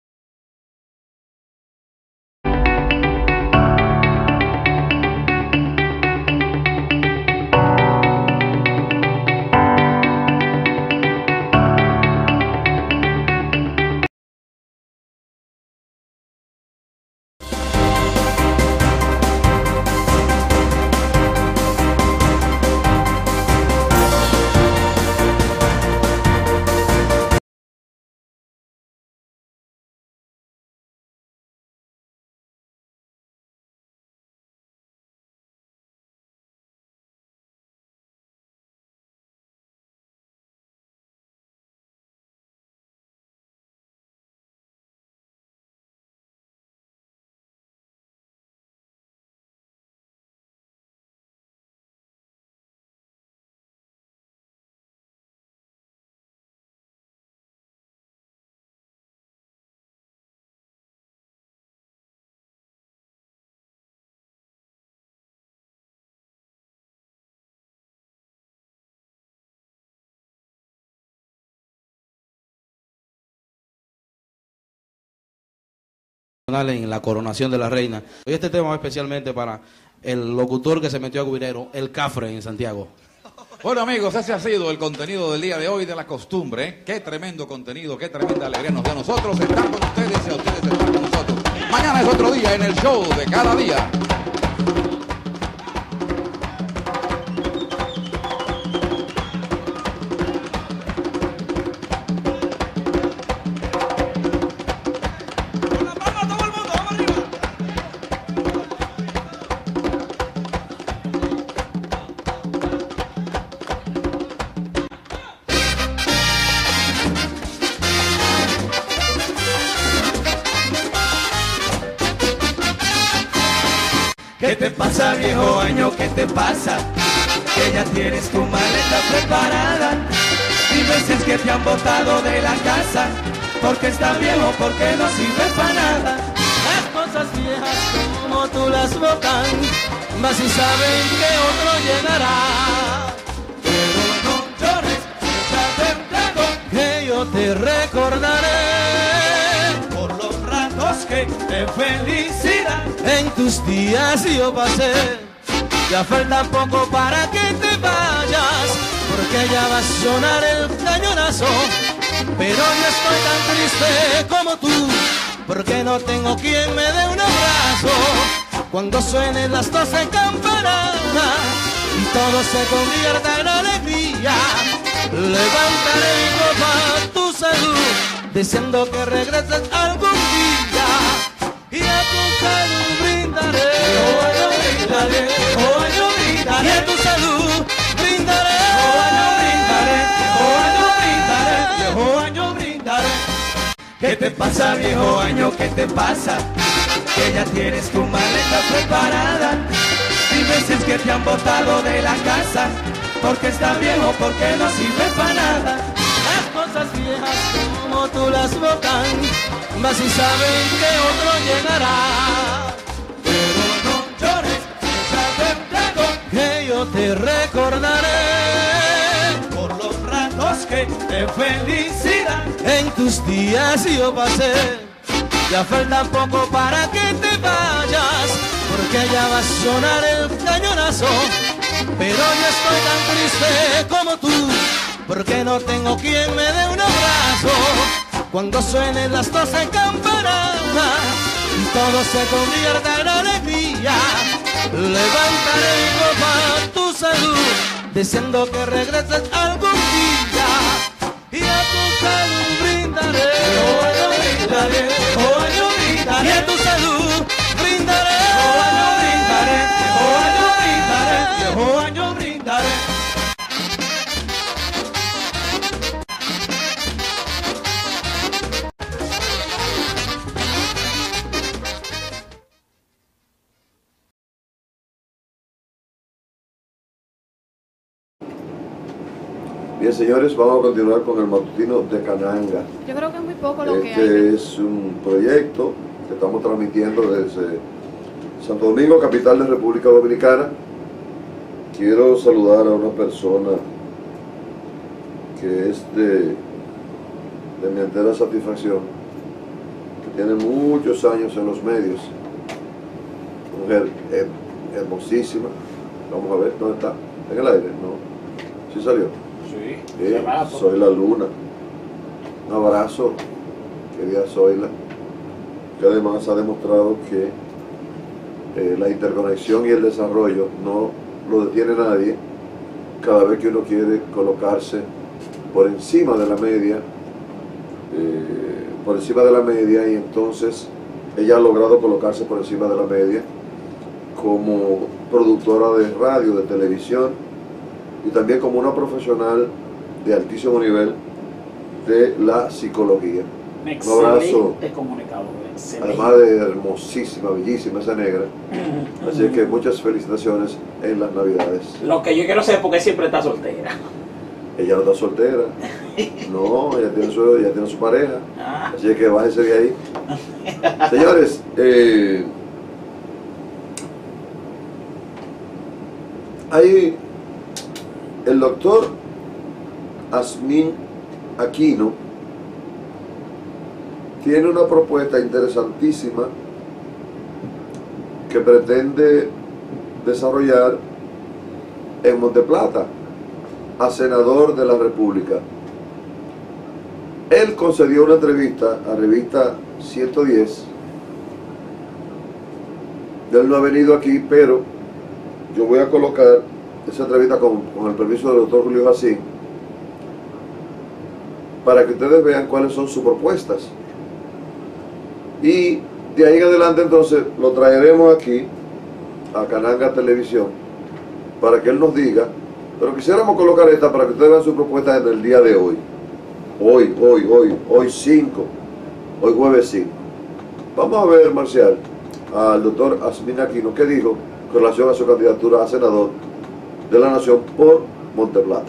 En la coronación de la reina. Hoy este tema es especialmente para el locutor que se metió a Guirero, el Cafre en Santiago. Bueno amigos, ese ha sido el contenido del día de hoy de la costumbre, ¿eh? Qué tremendo contenido, qué tremenda alegría nos da a nosotros estar con ustedes y a ustedes estar con nosotros. Mañana es otro día en el show de cada día. ¿Qué te pasa, viejo año? ¿Qué te pasa? Que ya tienes tu maleta preparada. Dime si es que te han botado de la casa, porque está viejo, porque no sirve para nada. Las cosas viejas como tú las botan, mas si saben que otro llegará. Pero no llores, échate un trago, que yo te recordaré por los ratos que de felicidad en tus días yo pasé. Ya falta poco para que te vayas, porque ya va a sonar el cañonazo. Pero yo estoy tan triste como tú, porque no tengo quien me dé un abrazo. Cuando suenen las 12 campanadas y todo se convierta en alegría, levantaré mi copa a tu salud, deseando que regreses algún día. Y a tu salud brindaré, oh, yo brindaré, oh, yo brindaré. Y a tu salud brindaré, oh, yo brindaré, oh, yo brindaré, viejo año brindaré. ¿Qué te pasa, viejo año? ¿Qué te pasa? Que ya tienes tu maleta preparada. Dime si es que te han botado de la casa, porque está viejo, porque no sirve para nada. Las cosas viejas como tú las botan, mas si saben que otro llegará. Pero no llores, échate un trago, que yo te recordaré por los ratos que de felicidad en tus días yo pasé. Ya falta poco para que te vayas, porque ya va a sonar el cañonazo. Pero yo estoy tan triste como tú, porque no tengo quien me dé un abrazo. Cuando suenen las 12 campanadas y todo se convierta en alegría, levantaré mi copa a tu salud, deseando que regreses algún día. Y a tu salud brindaré, oh, yo brindaré, oh, yo brindaré. Y a tu salud brindaré, oh, yo brindaré, oh, yo brindaré, oh, yo brindaré. Bien, señores, vamos a continuar con el matutino de Cananga. Yo creo que es muy poco lo que hay. Este es un proyecto que estamos transmitiendo desde Santo Domingo, capital de República Dominicana. Quiero saludar a una persona que es de mi entera satisfacción, que tiene muchos años en los medios, mujer hermosísima. Vamos a ver dónde está, en el aire, ¿no? ¿Sí salió? Sí, soy la Luna. Un abrazo, querida Zoila, que además ha demostrado que la interconexión y el desarrollo no lo detiene nadie. Cada vez que uno quiere colocarse por encima de la media, y entonces ella ha logrado colocarse por encima de la media como productora de radio, de televisión, y también como una profesional de altísimo nivel de la psicología. Un abrazo, comunicador, además de hermosísima, bellísima esa negra. Así que muchas felicitaciones en las Navidades. Lo que yo quiero saber es por qué siempre está soltera. Ella no está soltera, no, ella tiene su pareja, así que bájese de ahí. Señores, hay el doctor Asmin Aquino tiene una propuesta interesantísima que pretende desarrollar en Monteplata a senador de la República. Él concedió una entrevista a Revista 110. Él no ha venido aquí, pero yo voy a colocar esa entrevista con el permiso del doctor Julio Jacín para que ustedes vean cuáles son sus propuestas. Y de ahí en adelante entonces lo traeremos aquí a Cananga Televisión para que él nos diga, pero quisiéramos colocar esta para que ustedes vean sus propuestas en el día de hoy. Hoy 5, hoy jueves 5. Vamos a ver, Marcial, al doctor Asmin Aquino, que dijo con relación a su candidatura a senador de la Nación por Monteplata.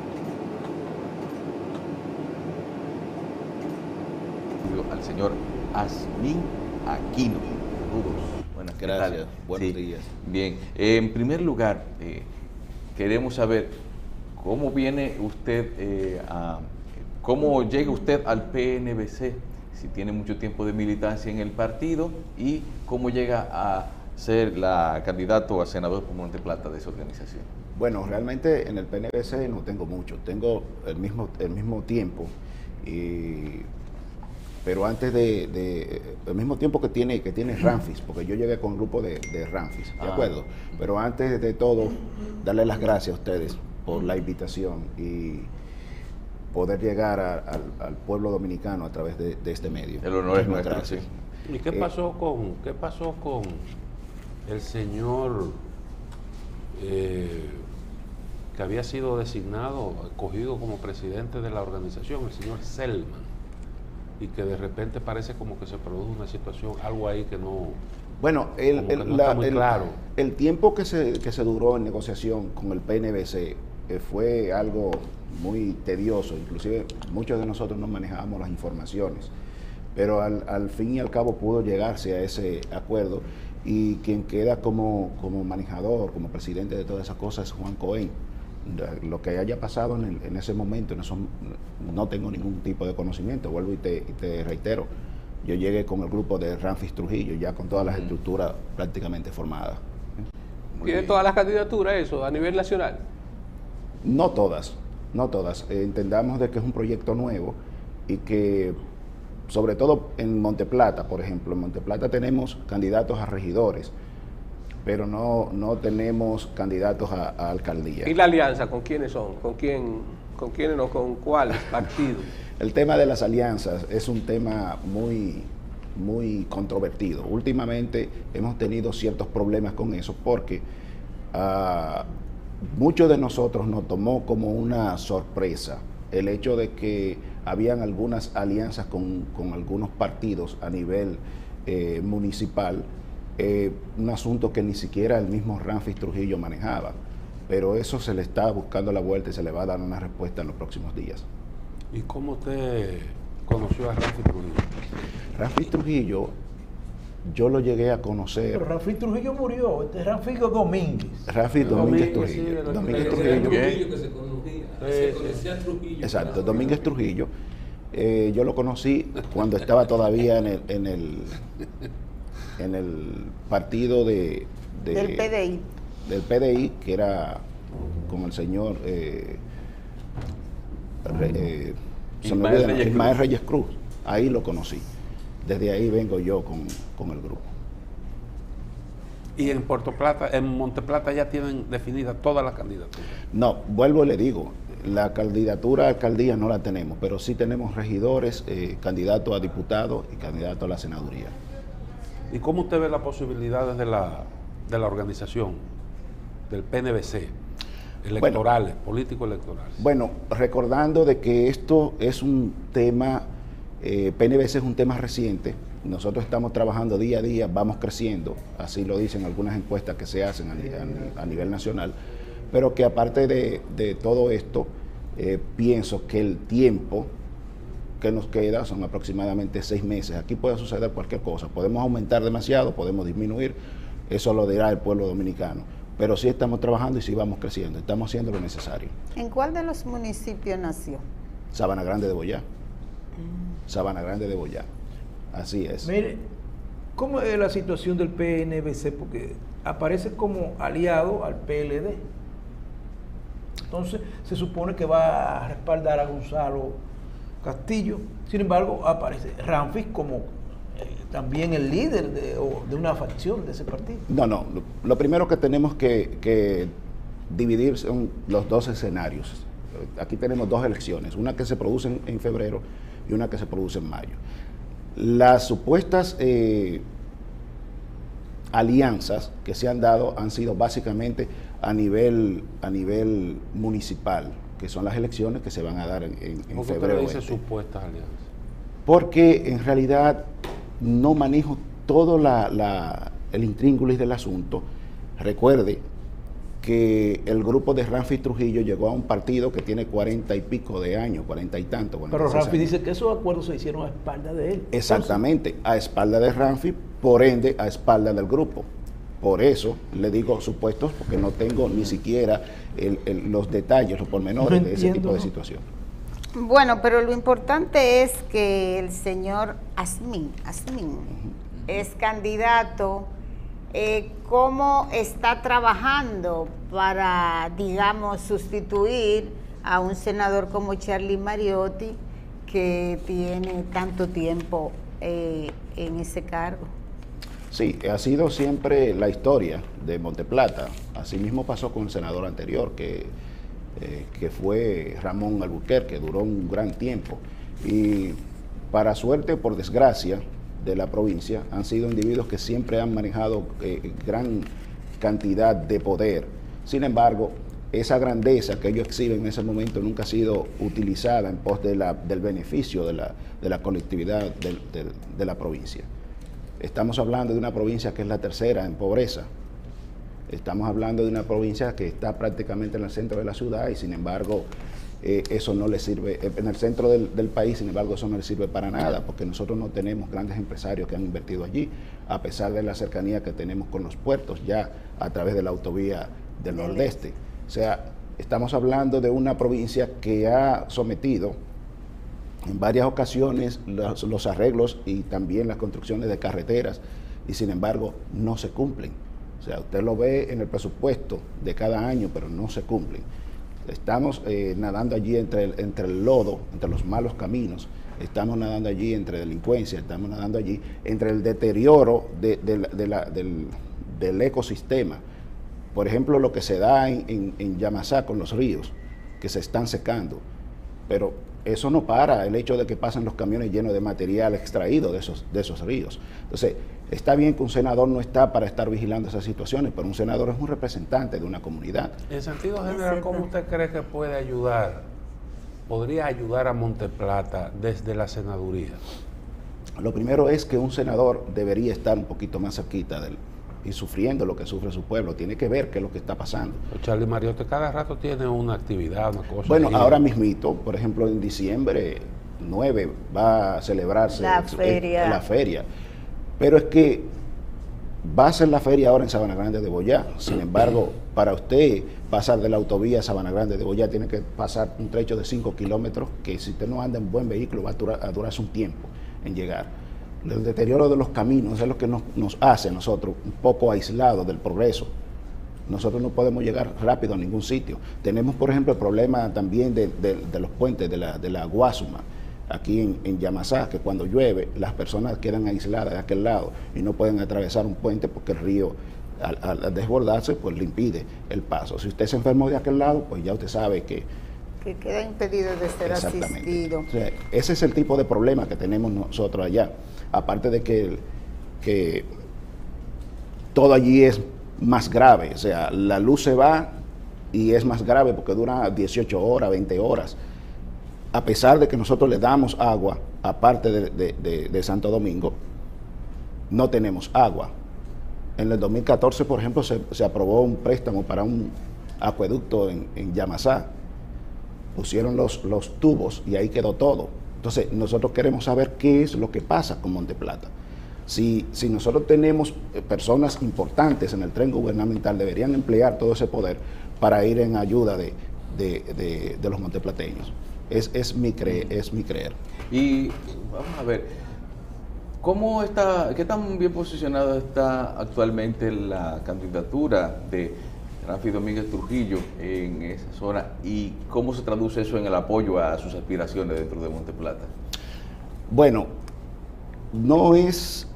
Al señor Asmin Aquino. Saludos. Buenas, gracias. Buenos días. Bien, en primer lugar, queremos saber cómo viene usted cómo llega usted al PNVC, si tiene mucho tiempo de militancia en el partido y cómo llega a ser la candidato a senador por Monteplata de esa organización. Bueno, realmente en el PNVC no tengo mucho, tengo el mismo tiempo, pero antes el mismo tiempo que tiene Ramfis, porque yo llegué con un grupo de Ramfis, ¿de acuerdo? Pero antes de todo, darle las gracias a ustedes por la invitación y poder llegar al pueblo dominicano a través de este medio. El honor es nuestro. Gracias. ¿Y qué pasó con el señor que había sido designado, escogido como presidente de la organización, el señor Selman, y que de repente parece como que se produjo una situación, algo ahí que no... Bueno, está muy claro. El tiempo que se duró en negociación con el PNVC fue algo muy tedioso, inclusive muchos de nosotros no manejábamos las informaciones, pero al fin y al cabo pudo llegarse a ese acuerdo y quien queda como manejador, como presidente de todas esas cosas es Juan Cohen. Lo que haya pasado en ese momento, no tengo ningún tipo de conocimiento, vuelvo y te reitero, yo llegué con el grupo de Ramfis Trujillo, ya con todas las estructuras prácticamente formadas. ¿Tiene todas las candidaturas eso a nivel nacional? No todas. Entendamos de que es un proyecto nuevo y que, sobre todo en Monteplata, por ejemplo, en Monteplata tenemos candidatos a regidores, pero no tenemos candidatos a alcaldía. ¿Y la alianza con quiénes son? ¿Con quiénes o con cuáles partidos? El tema de las alianzas es un tema muy controvertido. Últimamente hemos tenido ciertos problemas con eso porque muchos de nosotros nos tomó como una sorpresa el hecho de que habían algunas alianzas con algunos partidos a nivel municipal, un asunto que ni siquiera el mismo Ramfis Trujillo manejaba, pero eso se le está buscando la vuelta y se le va a dar una respuesta en los próximos días. ¿Y cómo usted conoció a Ramfis Trujillo? Ramfis Trujillo, yo lo llegué a conocer. Pero Ramfis Trujillo murió, este es Ramfis Domínguez. Ramfis Domínguez Trujillo. Sí, Domínguez Trujillo. Que se conocía a Trujillo. Exacto, Domínguez Trujillo. Yo lo conocí cuando estaba todavía en el partido del PDI. Del PDI, que era con el señor Ismael Reyes Cruz. Ahí lo conocí. Desde ahí vengo yo con el grupo. ¿Y en Monteplata ya tienen definidas todas las candidaturas? No, vuelvo y le digo, la candidatura a alcaldía no la tenemos, pero sí tenemos regidores, candidatos a diputados y candidatos a la senaduría. ¿Y cómo usted ve las posibilidades de la organización, del PNVC, electorales, políticos electorales? Bueno, recordando de que esto es un tema, PNVC es un tema reciente, nosotros estamos trabajando día a día, vamos creciendo, así lo dicen algunas encuestas que se hacen a nivel nacional, pero que aparte de todo esto, pienso que el tiempo que nos queda son aproximadamente 6 meses. Aquí puede suceder cualquier cosa, podemos aumentar demasiado, podemos disminuir, eso lo dirá el pueblo dominicano, pero sí estamos trabajando y sí vamos creciendo, estamos haciendo lo necesario. ¿En cuál de los municipios nació? Sabana Grande de Boyá. Sabana Grande de Boyá. Así es. Mire, ¿cómo es la situación del PNVC? Porque aparece como aliado al PLD. Entonces, se supone que va a respaldar a Gonzalo Castillo. Sin embargo, aparece Ramfis como también el líder de una facción de ese partido. No. Lo primero que tenemos que dividir son los dos escenarios. Aquí tenemos 2 elecciones, una que se produce en febrero y una que se produce en mayo. Las supuestas alianzas que se han dado han sido básicamente a nivel municipal, que son las elecciones que se van a dar en febrero. ¿Por qué usted dice supuestas alianzas? Porque en realidad no manejo todo el intríngulis del asunto, recuerde que el grupo de Ramfi Trujillo llegó a un partido que tiene 40 y pico de años, 40 y tanto. Pero Ramfi dice que esos acuerdos se hicieron a espaldas de él. Exactamente, a espaldas de Ramfi, por ende a espaldas del grupo. Por eso le digo supuestos, porque no tengo ni siquiera los detalles, los pormenores de ese tipo de situación. Bueno, pero lo importante es que el señor Asmin es candidato. ¿Cómo está trabajando para, digamos, sustituir a un senador como Charlie Mariotti, que tiene tanto tiempo en ese cargo? Sí, ha sido siempre la historia de Monteplata. Así mismo pasó con el senador anterior, que fue Ramón Albuquerque, duró un gran tiempo. Y para suerte o por desgracia de la provincia, han sido individuos que siempre han manejado gran cantidad de poder. Sin embargo, esa grandeza que ellos exhiben en ese momento nunca ha sido utilizada en pos del beneficio de la colectividad de la provincia. Estamos hablando de una provincia que es la tercera en pobreza. Estamos hablando de una provincia que está prácticamente en el centro de la ciudad y sin embargo eso no le sirve, en el centro del país, sin embargo eso no le sirve para nada, porque nosotros no tenemos grandes empresarios que han invertido allí, a pesar de la cercanía que tenemos con los puertos, ya a través de la autovía del Nordeste. O sea, estamos hablando de una provincia que ha sometido en varias ocasiones los arreglos y también las construcciones de carreteras, y sin embargo no se cumplen. O sea, usted lo ve en el presupuesto de cada año, pero no se cumplen. Estamos nadando allí entre el lodo, entre los malos caminos, estamos nadando allí entre delincuencia, estamos nadando allí entre el deterioro del ecosistema. Por ejemplo, lo que se da en Yamasá con los ríos, que se están secando, pero eso no para el hecho de que pasen los camiones llenos de material extraído de esos ríos. Entonces, está bien que un senador no está para estar vigilando esas situaciones, pero un senador es un representante de una comunidad. En sentido general, ¿cómo usted cree que puede ayudar, podría ayudar a Monteplata desde la senaduría? Lo primero es que un senador debería estar un poquito más cerquita y sufriendo lo que sufre su pueblo, tiene que ver qué es lo que está pasando. Charlie Mariotti cada rato tiene una actividad, una cosa. Bueno, ahora mismito, por ejemplo, en diciembre 9 va a celebrarse la feria. Pero es que va a ser la feria ahora en Sabana Grande de Boyá. Sin embargo, para usted pasar de la autovía a Sabana Grande de Boyá tiene que pasar un trecho de 5 kilómetros que si usted no anda en buen vehículo va a durarse un tiempo en llegar. El deterioro de los caminos es lo que nos hace a nosotros un poco aislados del progreso. Nosotros no podemos llegar rápido a ningún sitio. Tenemos, por ejemplo, el problema también de los puentes de la Guasuma, aquí en Yamasá, que cuando llueve las personas quedan aisladas de aquel lado y no pueden atravesar un puente porque el río al desbordarse pues le impide el paso. Si usted se enfermó de aquel lado, pues ya usted sabe que queda impedido de ser asistido. O sea, ese es el tipo de problema que tenemos nosotros allá. Aparte de que todo allí es más grave, o sea, la luz se va y es más grave porque dura 18 horas, 20 horas. A pesar de que nosotros le damos agua, aparte de Santo Domingo, no tenemos agua. En el 2014, por ejemplo, se aprobó un préstamo para un acueducto en Yamasá. Pusieron los tubos y ahí quedó todo. Entonces, nosotros queremos saber qué es lo que pasa con Monteplata. Si nosotros tenemos personas importantes en el tren gubernamental, deberían emplear todo ese poder para ir en ayuda de los monteplateños. Es mi creer. Y vamos a ver, ¿qué tan bien posicionada está actualmente la candidatura de Ramfi Domínguez Trujillo en esa zona y cómo se traduce eso en el apoyo a sus aspiraciones dentro de Monteplata? Bueno, no es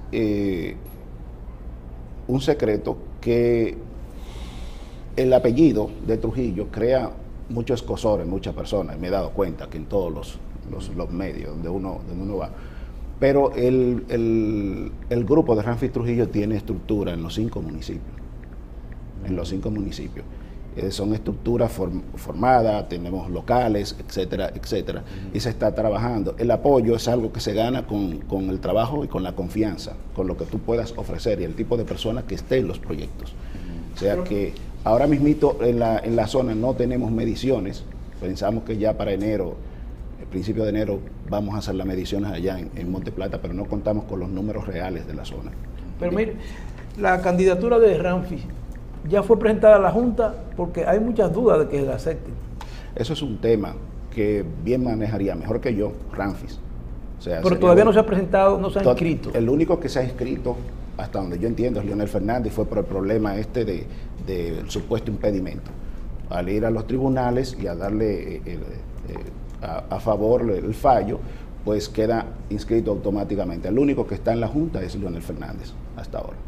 un secreto que el apellido de Trujillo crea muchos escozores en muchas personas. Me he dado cuenta que en todos los medios donde uno va. Pero el grupo de Ramfi Trujillo tiene estructura en los 5 municipios. son estructuras formadas, tenemos locales, etcétera, etcétera, y se está trabajando. El apoyo es algo que se gana con el trabajo y con la confianza, con lo que tú puedas ofrecer y el tipo de persona que esté en los proyectos. O sea que ahora mismito en la zona no tenemos mediciones, pensamos que ya para enero, el principio de enero, vamos a hacer las mediciones allá en Monte Plata, pero no contamos con los números reales de la zona. Pero mire, la candidatura de Ramfis ya fue presentada a la Junta porque hay muchas dudas de que la acepten. Eso es un tema que bien manejaría, mejor que yo, Ramfis. O sea, pero todavía no se ha presentado, no se ha inscrito. El único que se ha inscrito, hasta donde yo entiendo, es Leonel Fernández, fue por el problema del supuesto impedimento. Al ir a los tribunales y a darle a favor el fallo, pues queda inscrito automáticamente. El único que está en la Junta es Leonel Fernández, hasta ahora.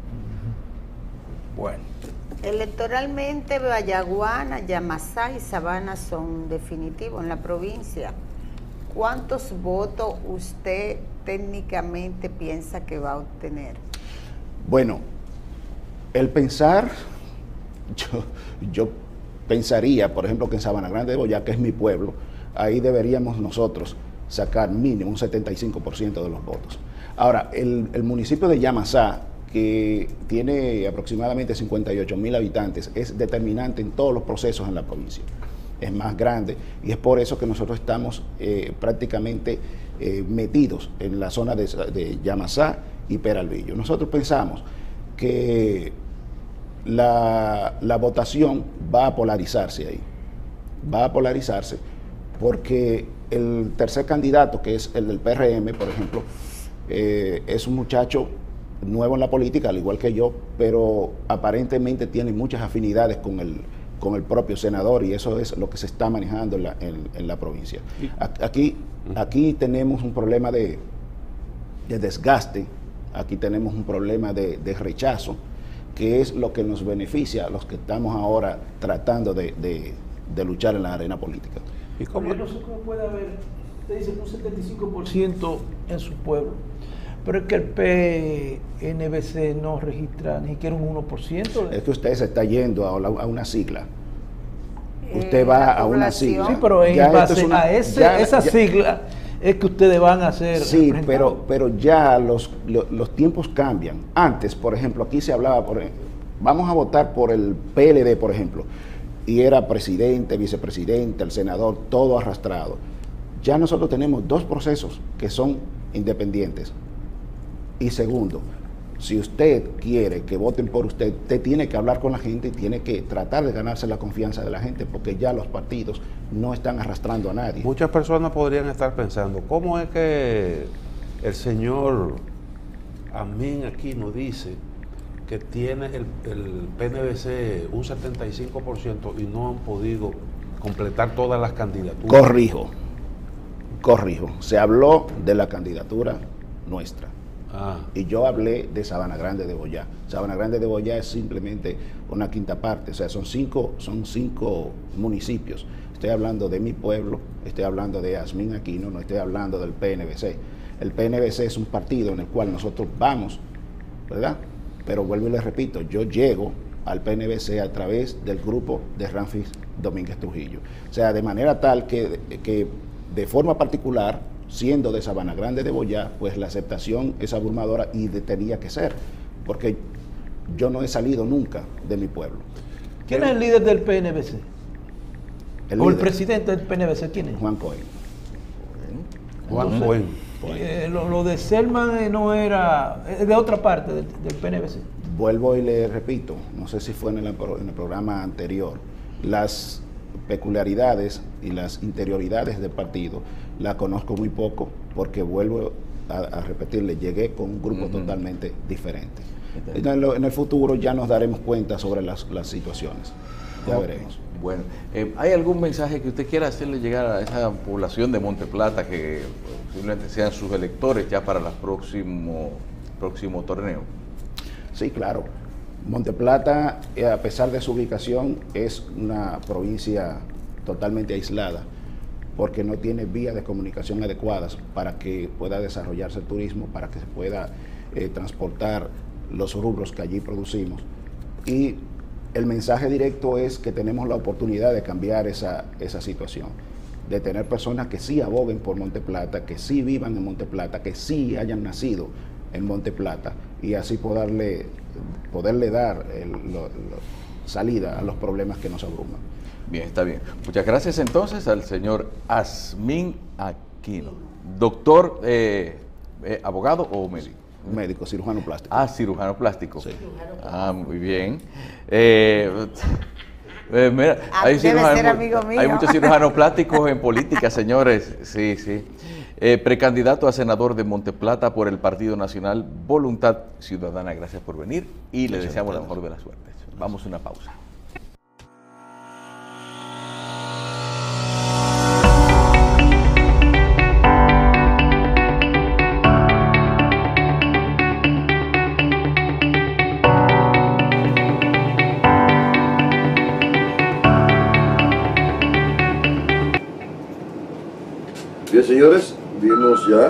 Bueno. Electoralmente, Vallaguana, Yamasá y Sabana son definitivos en la provincia. ¿Cuántos votos usted técnicamente piensa que va a obtener? Bueno, el pensar, yo pensaría, por ejemplo, que en Sabana Grande de Boyá, que es mi pueblo, ahí deberíamos nosotros sacar mínimo un 75% de los votos. Ahora, el municipio de Yamasá, que tiene aproximadamente 58.000 habitantes, es determinante en todos los procesos en la provincia. Es más grande y es por eso que nosotros estamos prácticamente metidos en la zona de Yamasá y Peralvillo. Nosotros pensamos que la votación va a polarizarse ahí. Va a polarizarse porque el tercer candidato, que es el del PRM, por ejemplo, es un muchacho nuevo en la política, al igual que yo, pero aparentemente tiene muchas afinidades con el propio senador, y eso es lo que se está manejando en la provincia. Aquí tenemos un problema de desgaste, aquí tenemos un problema de rechazo, que es lo que nos beneficia a los que estamos ahora tratando de luchar en la arena política. ¿Y cómo? Yo no sé cómo puede haber, usted dice un 75% en su pueblo, pero es que el PNVC no registra ni siquiera un 1%. Es que usted se está yendo a una sigla. Usted va a una sigla. Sí, pero en base a esa sigla es que ustedes van a hacer. Sí, pero ya los tiempos cambian. Antes, por ejemplo, aquí se hablaba, vamos a votar por el PLD, por ejemplo, y era presidente, vicepresidente, el senador, todo arrastrado. Ya nosotros tenemos dos procesos que son independientes. Y segundo, si usted quiere que voten por usted, usted tiene que hablar con la gente y tiene que tratar de ganarse la confianza de la gente, porque ya los partidos no están arrastrando a nadie. Muchas personas podrían estar pensando, ¿cómo es que el señor Amín aquí nos dice que tiene el PNVC un 75% y no han podido completar todas las candidaturas? Corrijo. Se habló de la candidatura nuestra. Y yo hablé de Sabana Grande de Boyá. Sabana Grande de Boyá es simplemente una quinta parte, o sea, son cinco municipios. Estoy hablando de mi pueblo, estoy hablando de Yasmín Aquino, no estoy hablando del PNVC. El PNVC es un partido en el cual nosotros vamos, ¿verdad? Pero vuelvo y les repito, yo llego al PNVC a través del grupo de Ramfis Domínguez Trujillo. O sea, de manera tal que de forma particular, siendo de Sabana Grande de Boyá, pues la aceptación es abrumadora y tenía que ser, porque yo no he salido nunca de mi pueblo. ¿Quién es el líder del PNVC? ¿O el presidente del PNVC quién es? Juan Cohen. Juan Cohen. Lo de Selman no era, es de otra parte del PNVC. Vuelvo y le repito, no sé si fue en el programa anterior, las peculiaridades y las interioridades del partido la conozco muy poco, porque vuelvo a repetirle, llegué con un grupo totalmente diferente. En el futuro ya nos daremos cuenta sobre las situaciones, ya veremos. Bueno, ¿hay algún mensaje que usted quiera hacerle llegar a esa población de Monte Plata que posiblemente sean sus electores ya para el próximo torneo? Sí, claro. Monte Plata, a pesar de su ubicación, es una provincia totalmente aislada, porque no tiene vías de comunicación adecuadas para que pueda desarrollarse el turismo, para que se pueda transportar los rubros que allí producimos. Y el mensaje directo es que tenemos la oportunidad de cambiar esa situación, de tener personas que sí aboguen por Monte Plata, que sí vivan en Monte Plata, que sí hayan nacido en Monte Plata, y así poderle dar salida a los problemas que nos abruman. Bien, está bien. Muchas gracias entonces al señor Asmín Aquino. Doctor, ¿abogado o médico? Médico, cirujano plástico. Ah, cirujano plástico. Sí. Ah, muy bien. Mira, hay muchos cirujanos plásticos en política, señores. Sí, sí. Precandidato a senador de Monteplata por el Partido Nacional Voluntad Ciudadana. Gracias por venir y le deseamos la mejor de las suertes. Vamos a una pausa. Bien, señores, vimos ya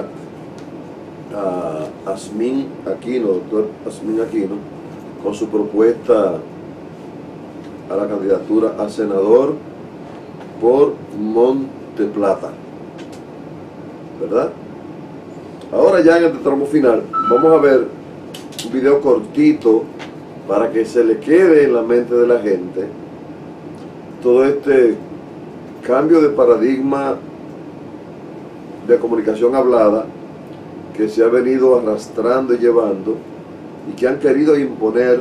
a Asmín Aquino, doctor Asmín Aquino, con su propuesta a la candidatura a senador por Monte Plata, ¿verdad? Ahora ya en este tramo final vamos a ver un video cortito para que se le quede en la mente de la gente todo este cambio de paradigma de comunicación hablada que se ha venido arrastrando y llevando y que han querido imponer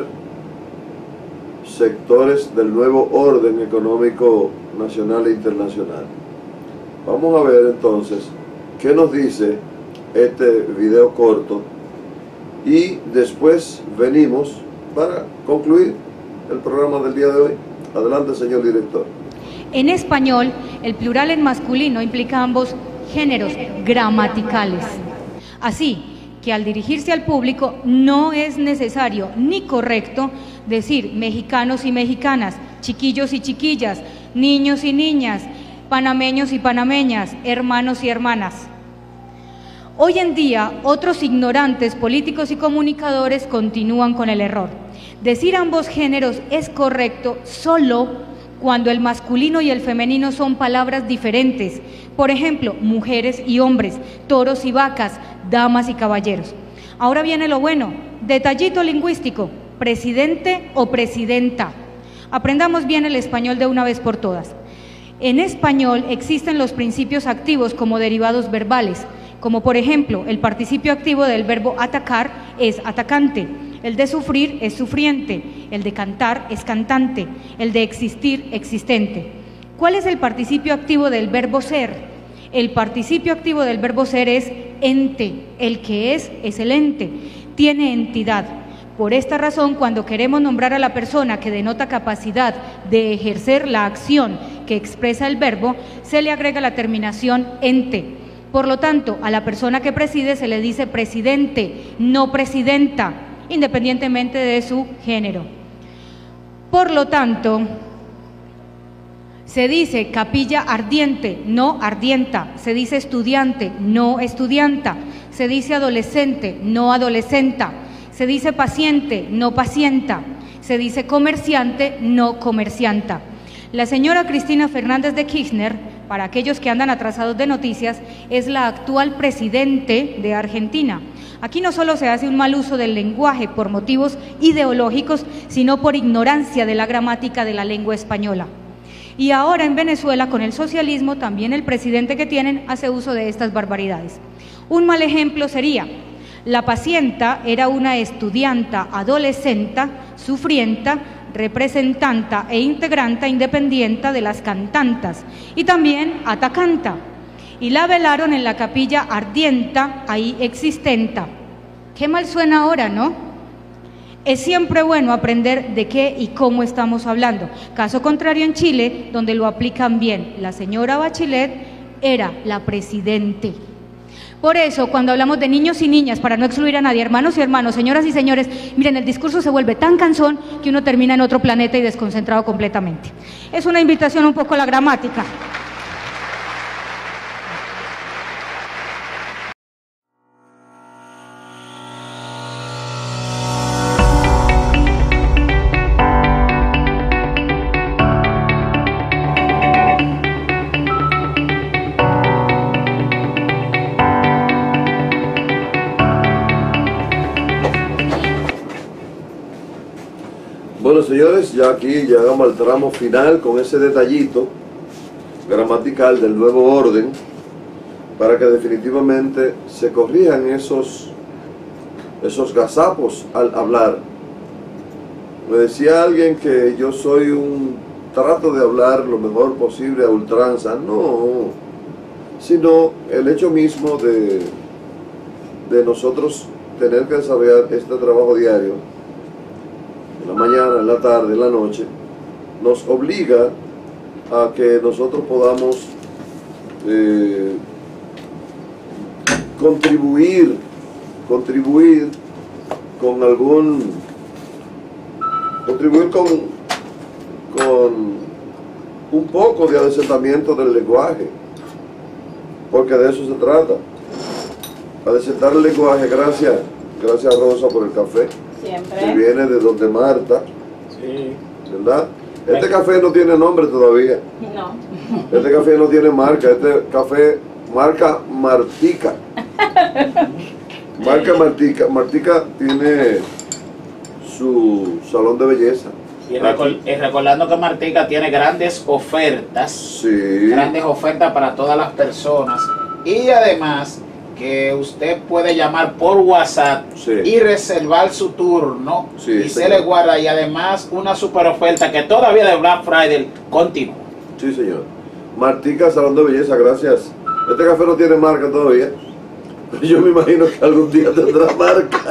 sectores del nuevo orden económico nacional e internacional. Vamos a ver entonces qué nos dice este video corto y después venimos para concluir el programa del día de hoy. Adelante, señor director. En español, el plural en masculino implica ambos géneros gramaticales. Así que al dirigirse al público no es necesario ni correcto decir mexicanos y mexicanas, chiquillos y chiquillas, niños y niñas, panameños y panameñas, hermanos y hermanas. Hoy en día, otros ignorantes políticos y comunicadores continúan con el error. Decir ambos géneros es correcto solo cuando el masculino y el femenino son palabras diferentes. Por ejemplo, mujeres y hombres, toros y vacas, damas y caballeros. Ahora viene lo bueno, detallito lingüístico, presidente o presidenta. Aprendamos bien el español de una vez por todas. En español existen los principios activos como derivados verbales, como por ejemplo, el participio activo del verbo atacar es atacante, el de sufrir es sufriente, el de cantar es cantante, el de existir existente. ¿Cuál es el participio activo del verbo ser? El participio activo del verbo ser es ente, el que es el ente, tiene entidad. Por esta razón, cuando queremos nombrar a la persona que denota capacidad de ejercer la acción que expresa el verbo, se le agrega la terminación ente. Por lo tanto, a la persona que preside se le dice presidente, no presidenta, independientemente de su género. Por lo tanto, se dice capilla ardiente, no ardienta, se dice estudiante, no estudianta, se dice adolescente, no adolescenta, se dice paciente, no pacienta, se dice comerciante, no comercianta. La señora Cristina Fernández de Kirchner, para aquellos que andan atrasados de noticias, es la actual presidente de Argentina. Aquí no solo se hace un mal uso del lenguaje por motivos ideológicos, sino por ignorancia de la gramática de la lengua española. Y ahora en Venezuela, con el socialismo, también el presidente que tienen hace uso de estas barbaridades. Un mal ejemplo sería: la pacienta era una estudianta adolescenta, sufrienta, representanta e integranta independiente de las cantantas, y también atacanta. Y la velaron en la capilla ardienta, ahí existenta. Qué mal suena ahora, ¿no? Es siempre bueno aprender de qué y cómo estamos hablando. Caso contrario en Chile, donde lo aplican bien. La señora Bachelet era la presidente. Por eso, cuando hablamos de niños y niñas, para no excluir a nadie, hermanos y hermanos, señoras y señores, miren, el discurso se vuelve tan cansón que uno termina en otro planeta y desconcentrado completamente. Es una invitación un poco a la gramática. Bueno, señores, ya aquí llegamos al tramo final con ese detallito gramatical del nuevo orden para que definitivamente se corrijan esos gazapos al hablar. Me decía alguien que yo trato de hablar lo mejor posible a ultranza. No, sino el hecho mismo de nosotros tener que desarrollar este trabajo diario, en la mañana, en la tarde, en la noche, nos obliga a que nosotros podamos contribuir con un poco de adecentamiento del lenguaje, porque de eso se trata. Adecentar el lenguaje. Gracias Rosa por el café. Siempre. Que viene de donde Marta. Sí. ¿Verdad? Este café no tiene nombre todavía. No. Este café no tiene marca. Este café marca Martica. Marca Martica. Martica tiene su salón de belleza. Y recordando que Martica tiene grandes ofertas. Sí. Grandes ofertas para todas las personas. Y además que usted puede llamar por WhatsApp y reservar su turno y se le guarda, y además una super oferta que todavía de Black Friday continúa. Sí, señor. Martica Salón de Belleza, gracias. Este café no tiene marca todavía. Yo me imagino que algún día tendrá marca.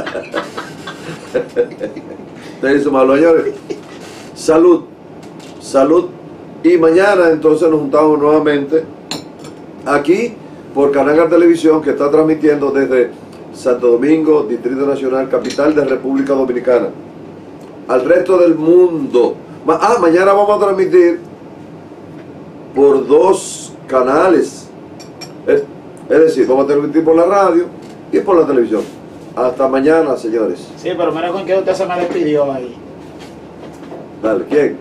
Te hizo malo, señores. Salud. Salud. Y mañana entonces nos juntamos nuevamente aquí por Canal Televisión, que está transmitiendo desde Santo Domingo, Distrito Nacional, capital de República Dominicana, al resto del mundo. Mañana vamos a transmitir por 2 canales. Es decir, vamos a transmitir por la radio y por la televisión. Hasta mañana, señores. Sí, pero mira con qué usted se me despidió ahí. Dale, ¿quién?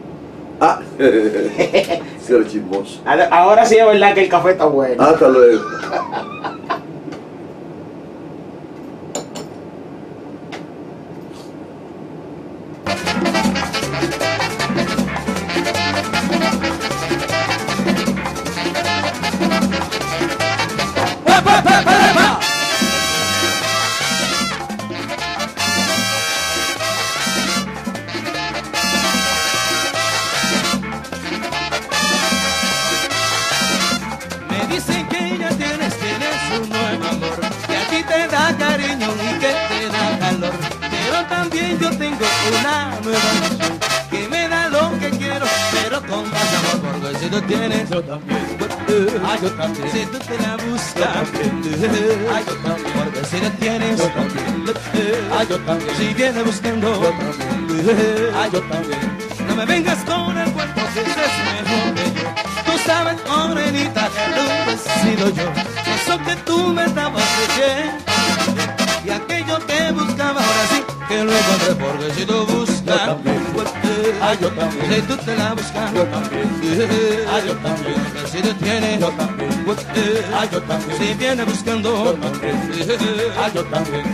Ser chismoso. Ahora sí es verdad que el café está bueno. Hasta luego. Yo también. Si tú te la buscas, yo también. Porque si la tienes, yo también. Yo también. Si vienes buscando, yo también. Yo también. No me vengas con el cuento que es mejor que yo. Tú sabes, morenita, que nunca he sido yo. Eso que tú me dabas de y aquello que buscaba, ahora sí que lo encontré. Porque si tú buscas, yo también. Yo también. Si tú te la buscas, yo también. Yo también. Porque si tú tienes, yo también. Yo también. Si vienes buscando, yo también. Yo también.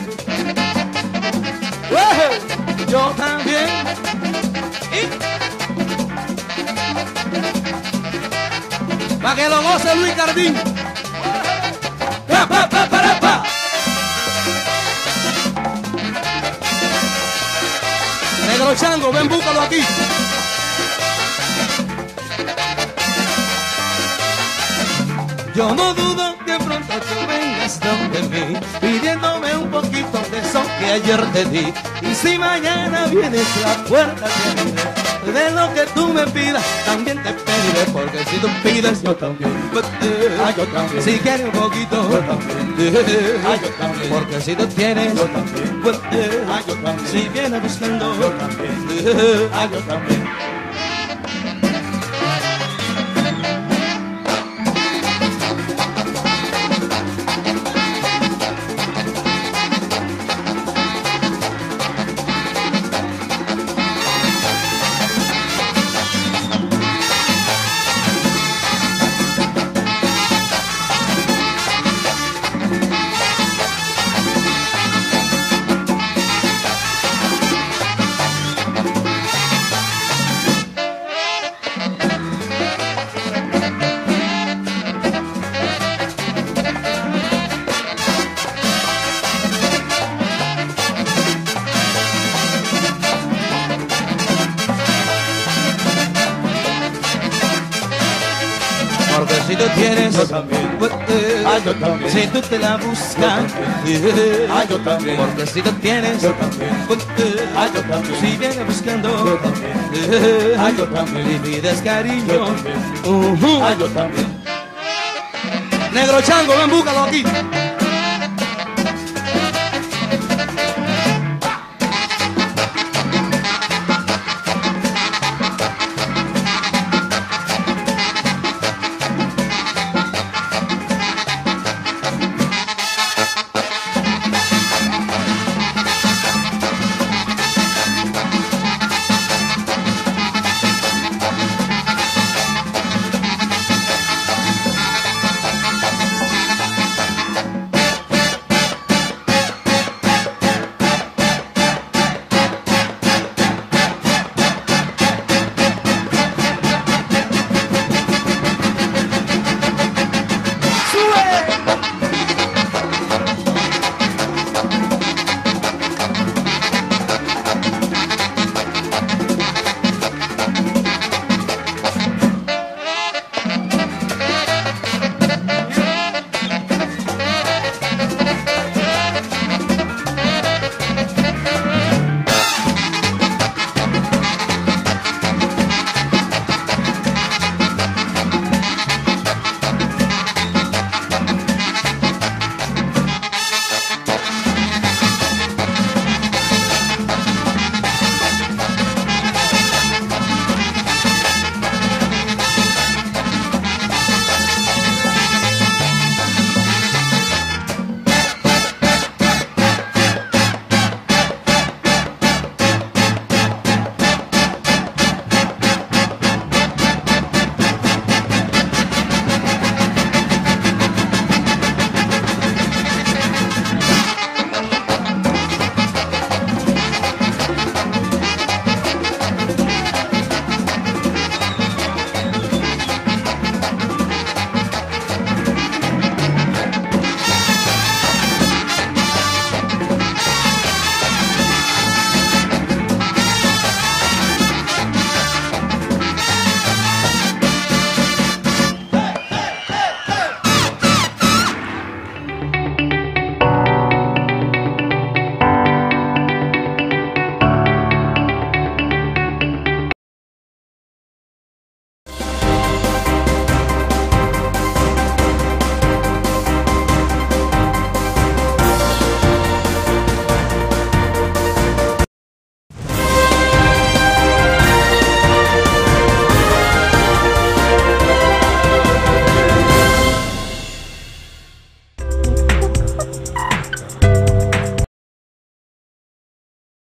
Yo también. Pa' que lo goce Luis Cardín. Pa, pa, pa, para, pa. Negro Chango, ven, búscalo aquí. Yo no dudo que pronto tú vengas donde mí, pidiéndome un poquito de eso que ayer te di. Y si mañana vienes la puerta te abriré, de lo que tú me pidas también te pediré. Porque si tú pides yo también, yo también. Si quieres un poquito, yo también, yo también. Porque si tú tienes, yo también, yo también. Si vienes buscando, yo también, yo también. si tú tienes, yo también. Yo también. Si tú te la buscas, yo también. Porque si tú tienes, yo también. Yo también. Si vienes buscando, yo también. Yo también. Y pides cariño, yo también. Yo también. Negro Chango, ven, búscalo aquí.